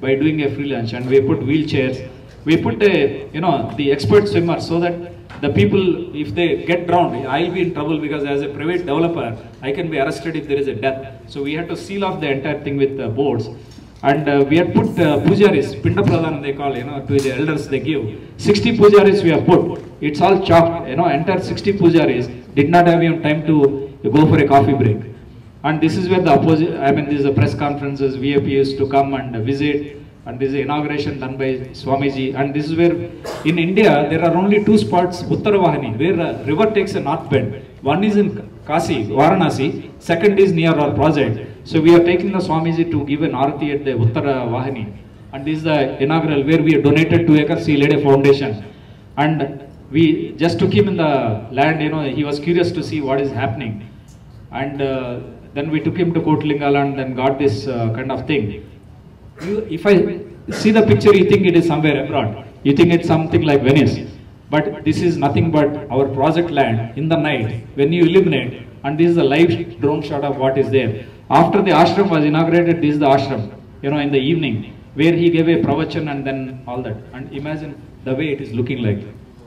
by doing a free lunch, and we put wheelchairs. We put a, you know, the expert swimmer so that the people, if they get drowned, I'll be in trouble because as a private developer, I can be arrested if there is a death. So we had to seal off the entire thing with uh, boards. And uh, we had put uh, pujaris, pinda pradhan they call, you know, to the elders they give. sixty pujaris we have put. It's all chalked, you know, entire sixty pujaris did not have even time to go for a coffee break. And this is where the opposite, I mean, this is the press conferences, V I P used to come and uh, visit. And this is inauguration done by Swamiji. And this is where, in India, there are only two spots, Uttaravahini, where a river takes a north bend. One is in Kasi, Varanasi. Second is near our project. So we are taking the Swamiji to give an arati at the Uttaravahini. And this is the inaugural where we have donated two acres, he laid a foundation. And we just took him in the land, you know, he was curious to see what is happening. And uh, then we took him to Kotlingala and then got this uh, kind of thing. You, if I see the picture, you think it is somewhere abroad. You think it's something like Venice. But this is nothing but our project land in the night when you illuminate. And this is a live drone shot of what is there. After the ashram was inaugurated, this is the ashram, you know, in the evening, where he gave a pravachan and then all that. And imagine the way it is looking like.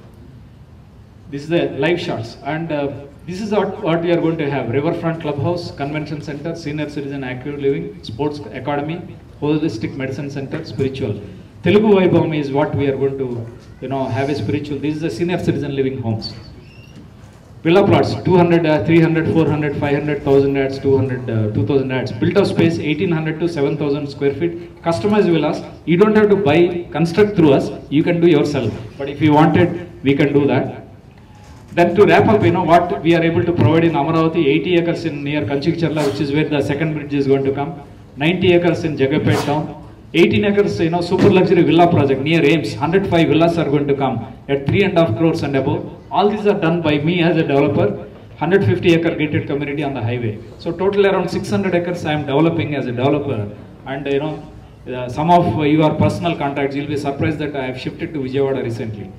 This is the live shots. And uh, this is what, what we are going to have. Riverfront Clubhouse, Convention Center, Senior Citizen Active Living, Sports Academy, Holistic Medicine Center, Spiritual. Telugu Vaibhavam is what we are going to, you know, have a spiritual. This is a Senior Citizen Living Homes. Villa plots, two hundred, uh, three hundred, four hundred, five hundred, one thousand ads, two hundred, uh, two thousand ads. Built up space, eighteen hundred to seven thousand square feet. Customized villas. You don't have to buy, construct through us. You can do yourself. But if you wanted, we can do that. Then to wrap up, you know, what we are able to provide in Amaravati, eighty acres in near Kanchikcharla, which is where the second bridge is going to come. ninety acres in Jagapet town. eighteen acres, you know, super luxury villa project near Ames. one hundred five villas are going to come at three and a half crores and above. All these are done by me as a developer. one hundred fifty acre gated community on the highway. So total around six hundred acres I am developing as a developer. And you know, uh, some of your personal contacts, you'll be surprised that I have shifted to Vijayawada recently.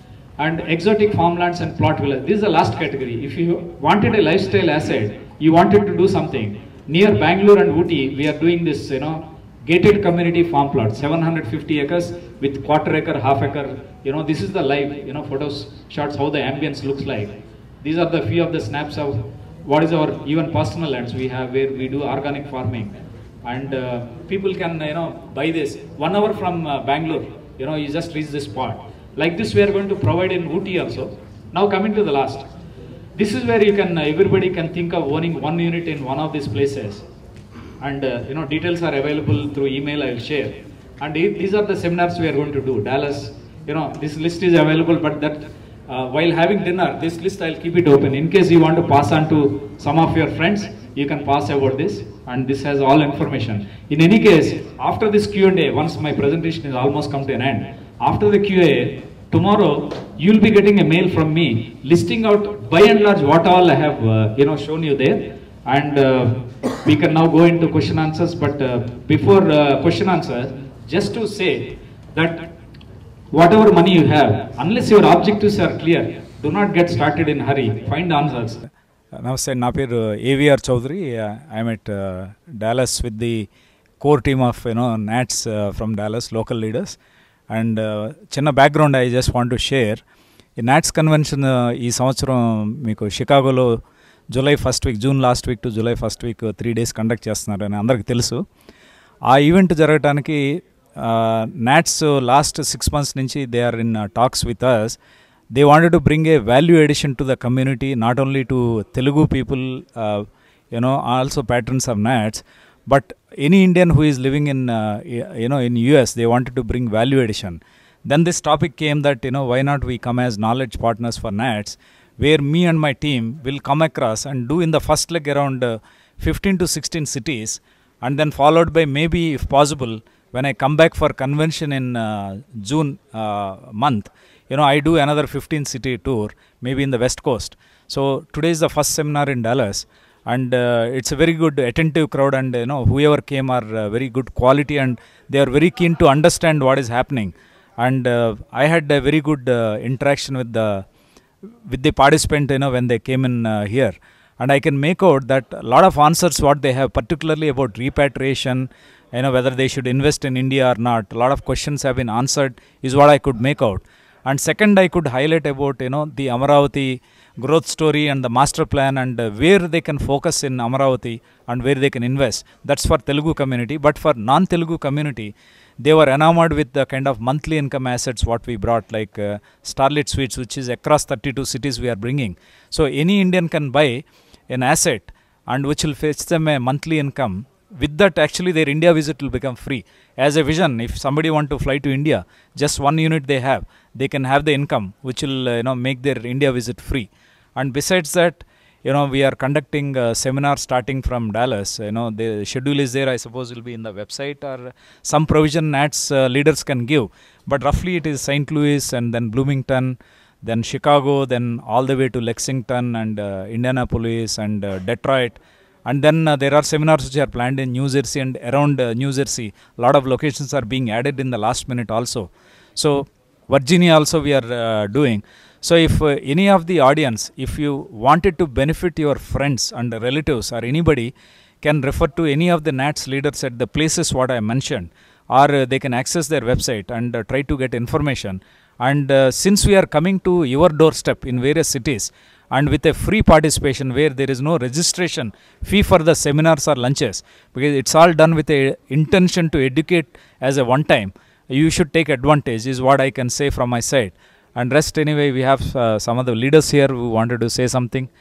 And exotic farmlands and plot villas. This is the last category. If you wanted a lifestyle asset, you wanted to do something. Near Bangalore and Ooty, we are doing this, you know, gated community farm plot, seven hundred fifty acres with quarter acre, half acre. You know, this is the live, you know, photos, shots, how the ambience looks like. These are the few of the snaps of what is our even personal lands we have where we do organic farming. And uh, people can, you know, buy this. One hour from uh, Bangalore, you know, you just reach this spot. Like this, we are going to provide in Ooty also. Now coming to the last. This is where you can, uh, everybody can think of owning one unit in one of these places. And uh, you know, details are available through email, I will share. And these are the seminars we are going to do. Dallas, you know, this list is available, but that uh, while having dinner, this list I'll keep it open. In case you want to pass on to some of your friends, you can pass about this. And this has all information. In any case, after this Q and A, once my presentation is almost come to an end, after the Q and A, tomorrow you'll be getting a mail from me listing out by and large what all I have uh, you know, shown you there. And uh, we can now go into question answers. But uh, before uh, question answer, just to say that whatever money you have, unless your objectives are clear, do not get started in hurry. Find answers. Namaste, na peru A V R Chaudhary. Uh, I am at uh, Dallas with the core team of, you know, Nats uh, from Dallas, local leaders. And uh, chinna background I just want to share. In Nats convention, uh, ee samvatsaram meeku Chicago lo July first week, June last week to July first week, uh, three days conduct chestunaru ani andariki telusu. Aa event jaraganiki uh, Nats uh, last six months nunchi they are in uh, talks with us. They wanted to bring a value addition to the community, not only to Telugu people, uh, you know, also patrons of Nats, but any Indian who is living in, uh, you know, in U S, they wanted to bring value addition. Then this topic came that, you know, why not we come as knowledge partners for Nats, where me and my team will come across and do in the first leg around uh, fifteen to sixteen cities, and then followed by maybe, if possible, when I come back for convention in uh, June uh, month, you know, I do another fifteen city tour, maybe in the West Coast. So today is the first seminar in Dallas, and uh, it's a very good attentive crowd, and you know, whoever came are uh, very good quality, and they are very keen to understand what is happening. And uh, I had a very good uh, interaction with the with the participant, you know, when they came in uh, here. And I can make out that a lot of answers what they have, particularly about repatriation, you know, whether they should invest in India or not. A lot of questions have been answered is what I could make out. And second, I could highlight about, you know, the Amaravati growth story and the master plan and uh, where they can focus in Amaravati and where they can invest. That's for Telugu community. But for non-Telugu community, they were enamored with the kind of monthly income assets what we brought, like uh, Starlit Suites, which is across thirty-two cities we are bringing. So any Indian can buy an asset and which will fetch them a monthly income. With that, actually their India visit will become free. As a vision, if somebody want to fly to India, just one unit they have, they can have the income which will uh, you know, make their India visit free. And besides that, you know, we are conducting a seminar starting from Dallas. You know, the schedule is there, I suppose will be in the website, or some provision N A T S uh, leaders can give. But roughly it is Saint Louis and then Bloomington, then Chicago, then all the way to Lexington and uh, Indianapolis and uh, Detroit. And then uh, there are seminars which are planned in New Jersey and around uh, New Jersey. A lot of locations are being added in the last minute also. So Virginia also we are uh, doing. So if uh, any of the audience, if you wanted to benefit your friends and relatives or anybody, can refer to any of the N A T S leaders at the places what I mentioned, or uh, they can access their website and uh, try to get information. And uh, since we are coming to your doorstep in various cities, and with a free participation where there is no registration fee for the seminars or lunches, because it's all done with a intention to educate as a one time, you should take advantage is what I can say from my side. And rest anyway, we have uh, some of the leaders here who wanted to say something.